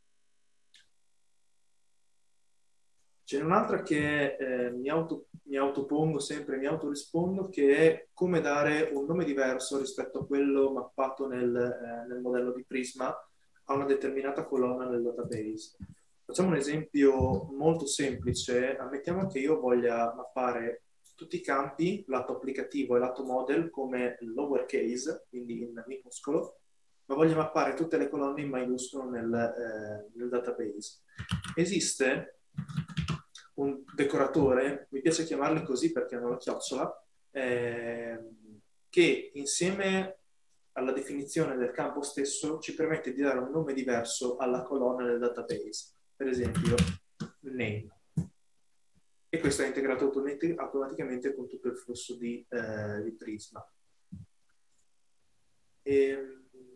C'è un'altra che eh, mi, auto, mi autopongo sempre, mi autorispondo, che è come dare un nome diverso rispetto a quello mappato nel, eh, nel modello di Prisma a una determinata colonna nel database. Facciamo un esempio molto semplice. Ammettiamo che io voglia mappare tutti i campi, lato applicativo e lato model, come lowercase, quindi in minuscolo, ma voglio mappare tutte le colonne in maiuscolo nel, eh, nel database. Esiste un decoratore, mi piace chiamarli così perché hanno la chiocciola, eh, che insieme alla definizione del campo stesso ci permette di dare un nome diverso alla colonna del database. Per esempio, name. E questo è integrato automaticamente con tutto il flusso di, eh, di Prisma. E,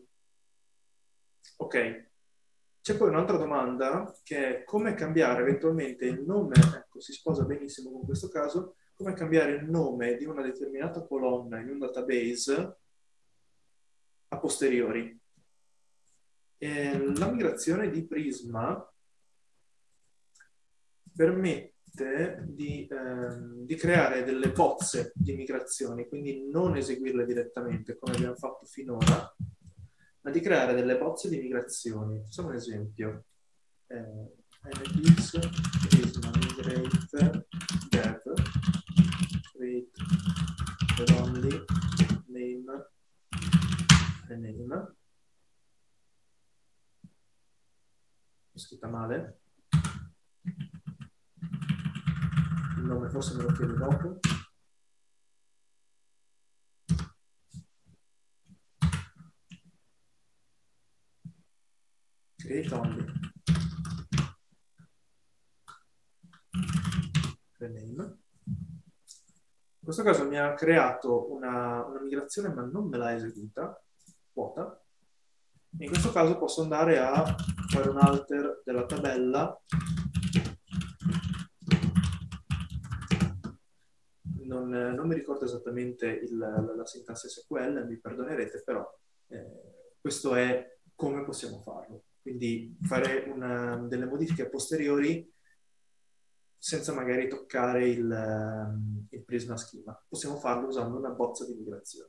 ok. C'è poi un'altra domanda che è come cambiare eventualmente il nome, ecco, si sposa benissimo con questo caso, come cambiare il nome di una determinata colonna in un database a posteriori. E la migrazione di Prisma permette di, ehm, di creare delle bozze di migrazioni, quindi non eseguirle direttamente come abbiamo fatto finora, ma di creare delle bozze di migrazioni. Facciamo un esempio. Eh, nx prisma migrate dev create only name rename. È scritta male. Il nome forse me lo chiedo dopo. create only rename. In questo caso mi ha creato una, una migrazione ma non me l'ha eseguita, vuota. In questo caso posso andare a fare un alter della tabella. Non, non mi ricordo esattamente il, la, la sintassi S Q L, mi perdonerete, però eh, questo è come possiamo farlo. Quindi fare una, delle modifiche posteriori senza magari toccare il, il Prisma Schema. Possiamo farlo usando una bozza di migrazione.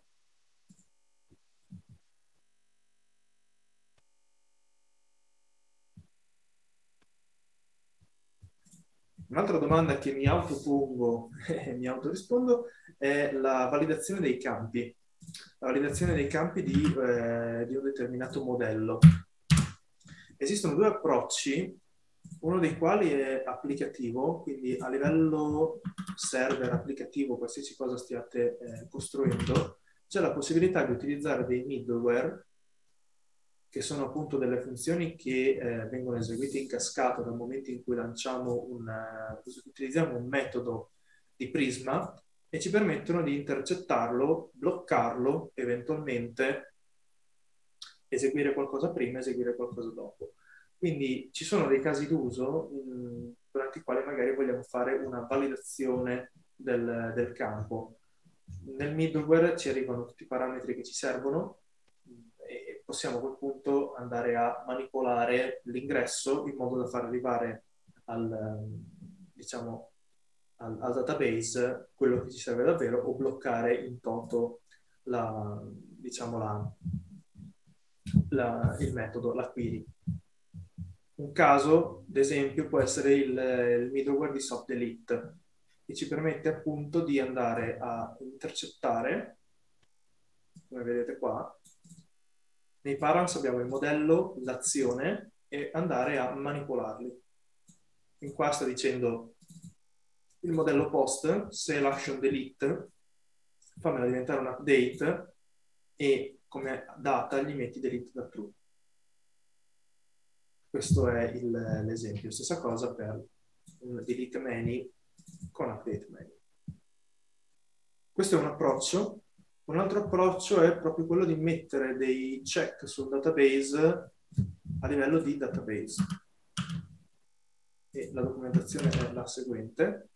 Un'altra domanda che mi autopongo e mi autorispondo è la validazione dei campi. La validazione dei campi di, eh, di un determinato modello. Esistono due approcci, uno dei quali è applicativo, quindi a livello server applicativo, qualsiasi cosa stiate eh, costruendo, c'è la possibilità di utilizzare dei middleware, che sono appunto delle funzioni che eh, vengono eseguite in cascata dal momento in cui lanciamo un, uh, utilizziamo un metodo di Prisma e ci permettono di intercettarlo, bloccarlo, eventualmente eseguire qualcosa prima, eseguire qualcosa dopo. Quindi ci sono dei casi d'uso mh, durante i quali magari vogliamo fare una validazione del, del campo. Nel middleware ci arrivano tutti i parametri che ci servono e possiamo a quel punto andare a manipolare l'ingresso in modo da far arrivare al, diciamo, al, al database quello che ci serve davvero o bloccare in toto la, diciamo, la, la, il metodo, la query. Un caso, ad esempio, può essere il, il middleware di soft delete, che ci permette appunto di andare a intercettare, come vedete qua, nei params abbiamo il modello, l'azione e andare a manipolarli. In qua sta dicendo il modello post, se l'action delete, fammela diventare un update e come data gli metti delete da true. Questo è l'esempio. Stessa cosa per un delete many con update many. Questo è un approccio. Un altro approccio è proprio quello di mettere dei check sul database a livello di database. E la documentazione è la seguente.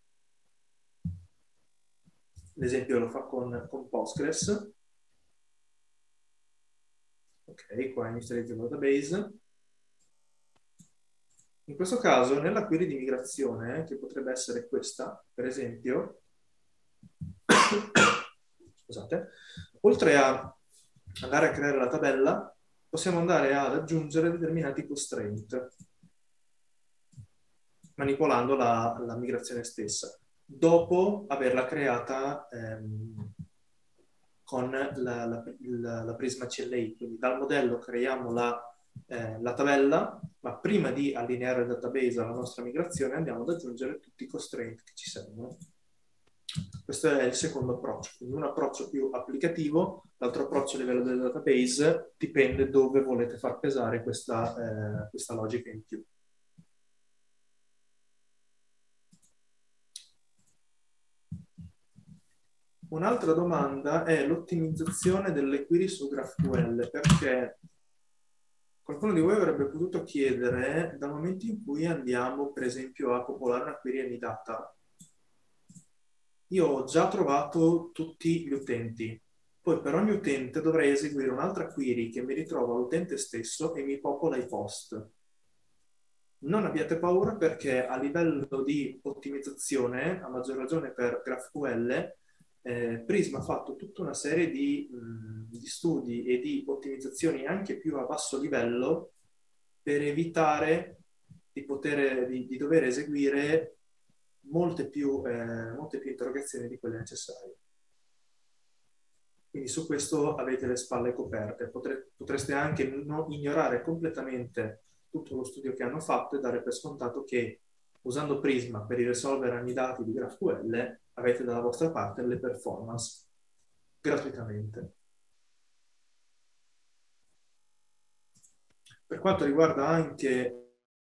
L'esempio lo fa con, con Postgres. Ok, qua inizializzo il database. In questo caso, nella query di migrazione, che potrebbe essere questa, per esempio, scusate, oltre a andare a creare la tabella, possiamo andare ad aggiungere determinati constraint, manipolando la, la migrazione stessa, dopo averla creata ehm, con la, la, la, la Prisma C L I. Quindi dal modello creiamo la, eh, la tabella, ma prima di allineare il database alla nostra migrazione andiamo ad aggiungere tutti i constraint che ci servono. Questo è il secondo approccio, quindi un approccio più applicativo, l'altro approccio a livello del database, dipende dove volete far pesare questa, eh, questa logica in più. Un'altra domanda è l'ottimizzazione delle query su GraphQL, perché qualcuno di voi avrebbe potuto chiedere, dal momento in cui andiamo, per esempio, a popolare una query AnyData, io ho già trovato tutti gli utenti, poi per ogni utente dovrei eseguire un'altra query che mi ritrova l'utente stesso e mi popola i post. Non abbiate paura perché a livello di ottimizzazione, a maggior ragione per GraphQL, eh, Prisma ha fatto tutta una serie di, mh, di studi e di ottimizzazioni anche più a basso livello per evitare di, poter, di, di dover eseguire molte più, eh, molte più interrogazioni di quelle necessarie. Quindi su questo avete le spalle coperte. Potre, potreste anche non ignorare completamente tutto lo studio che hanno fatto e dare per scontato che usando Prisma per risolvere ogni dati di GraphQL avete dalla vostra parte le performance gratuitamente. Per quanto riguarda anche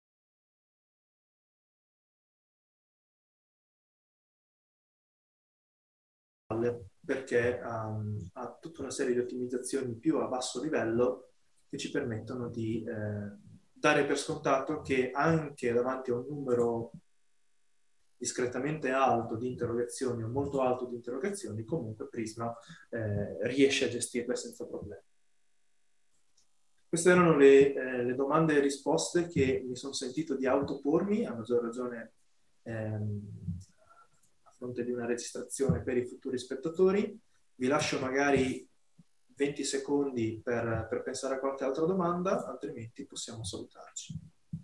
perché um, ha tutta una serie di ottimizzazioni più a basso livello che ci permettono di eh, dare per scontato che anche davanti a un numero discretamente alto di interrogazioni o molto alto di interrogazioni, comunque Prisma eh, riesce a gestirle senza problemi. Queste erano le, eh, le domande e risposte che mi sono sentito di autopormi, a maggior ragione ehm, a fronte di una registrazione per i futuri spettatori. Vi lascio magari venti secondi per, per pensare a qualche altra domanda, altrimenti possiamo salutarci.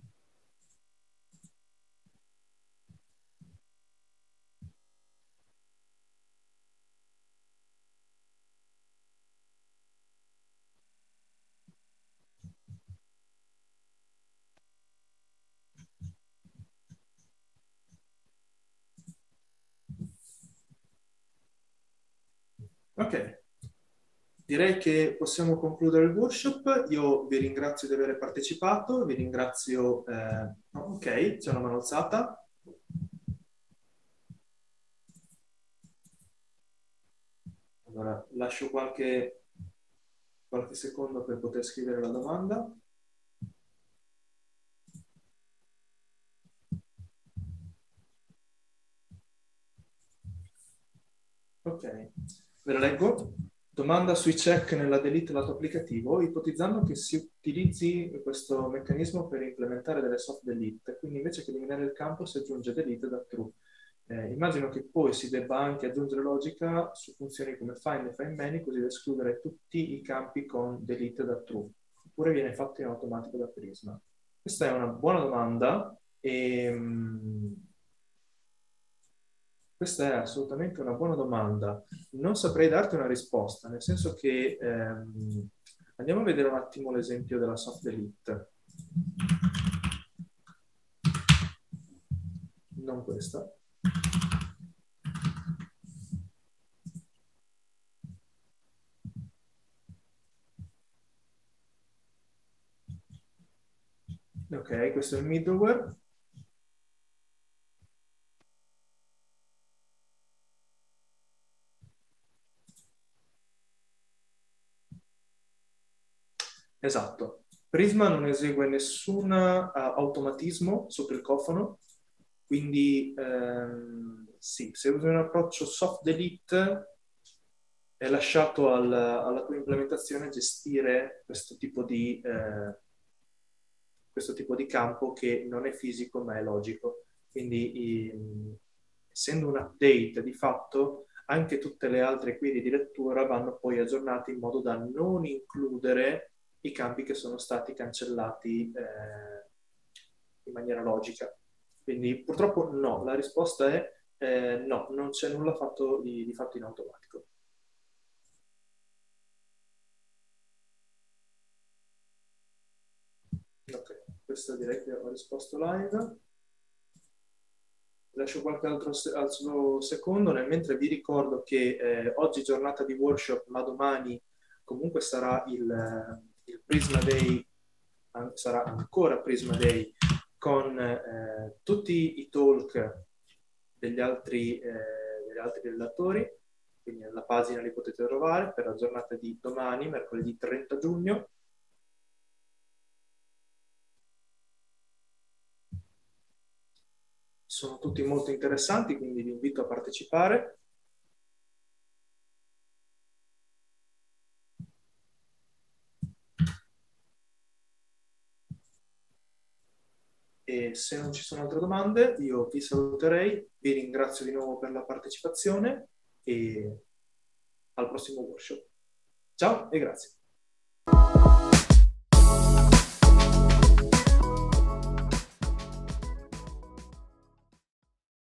Ok, direi che possiamo concludere il workshop. Io vi ringrazio di aver partecipato, vi ringrazio... Eh... Oh, ok, c'è una mano alzata. Allora, lascio qualche, qualche secondo per poter scrivere la domanda. Ok, ve la leggo. Domanda sui check nella delete lato applicativo, ipotizzando che si utilizzi questo meccanismo per implementare delle soft delete, quindi invece che eliminare il campo si aggiunge delete da true. Eh, immagino che poi si debba anche aggiungere logica su funzioni come find e find many, così da escludere tutti i campi con delete da true, oppure viene fatto in automatico da Prisma. Questa è una buona domanda e... Mh, questa è assolutamente una buona domanda. Non saprei darti una risposta, nel senso che ehm, andiamo a vedere un attimo l'esempio della soft delete. Non questa. Ok, questo è il middleware. Esatto. Prisma non esegue nessun uh, automatismo sopra il cofano, quindi ehm, sì, se usi un approccio soft delete è lasciato al, alla tua implementazione gestire questo tipo di, eh, questo tipo di campo che non è fisico ma è logico. Quindi i, essendo un update di fatto, anche tutte le altre query di lettura vanno poi aggiornate in modo da non includere i campi che sono stati cancellati eh, in maniera logica. Quindi purtroppo no, la risposta è eh, no, non c'è nulla fatto di, di fatto in automatico. Ok, questo direi che ho risposto live. Lascio qualche altro, se altro secondo, nel mentre vi ricordo che eh, oggi giornata di workshop, ma domani comunque sarà il, il Prisma Day, sarà ancora Prisma Day, con eh, tutti i talk degli altri, eh, degli altri relatori, quindi nella pagina li potete trovare per la giornata di domani, mercoledì trenta giugno. Sono tutti molto interessanti, quindi vi invito a partecipare. E se non ci sono altre domande, io vi saluterei, vi ringrazio di nuovo per la partecipazione e al prossimo workshop. Ciao e grazie.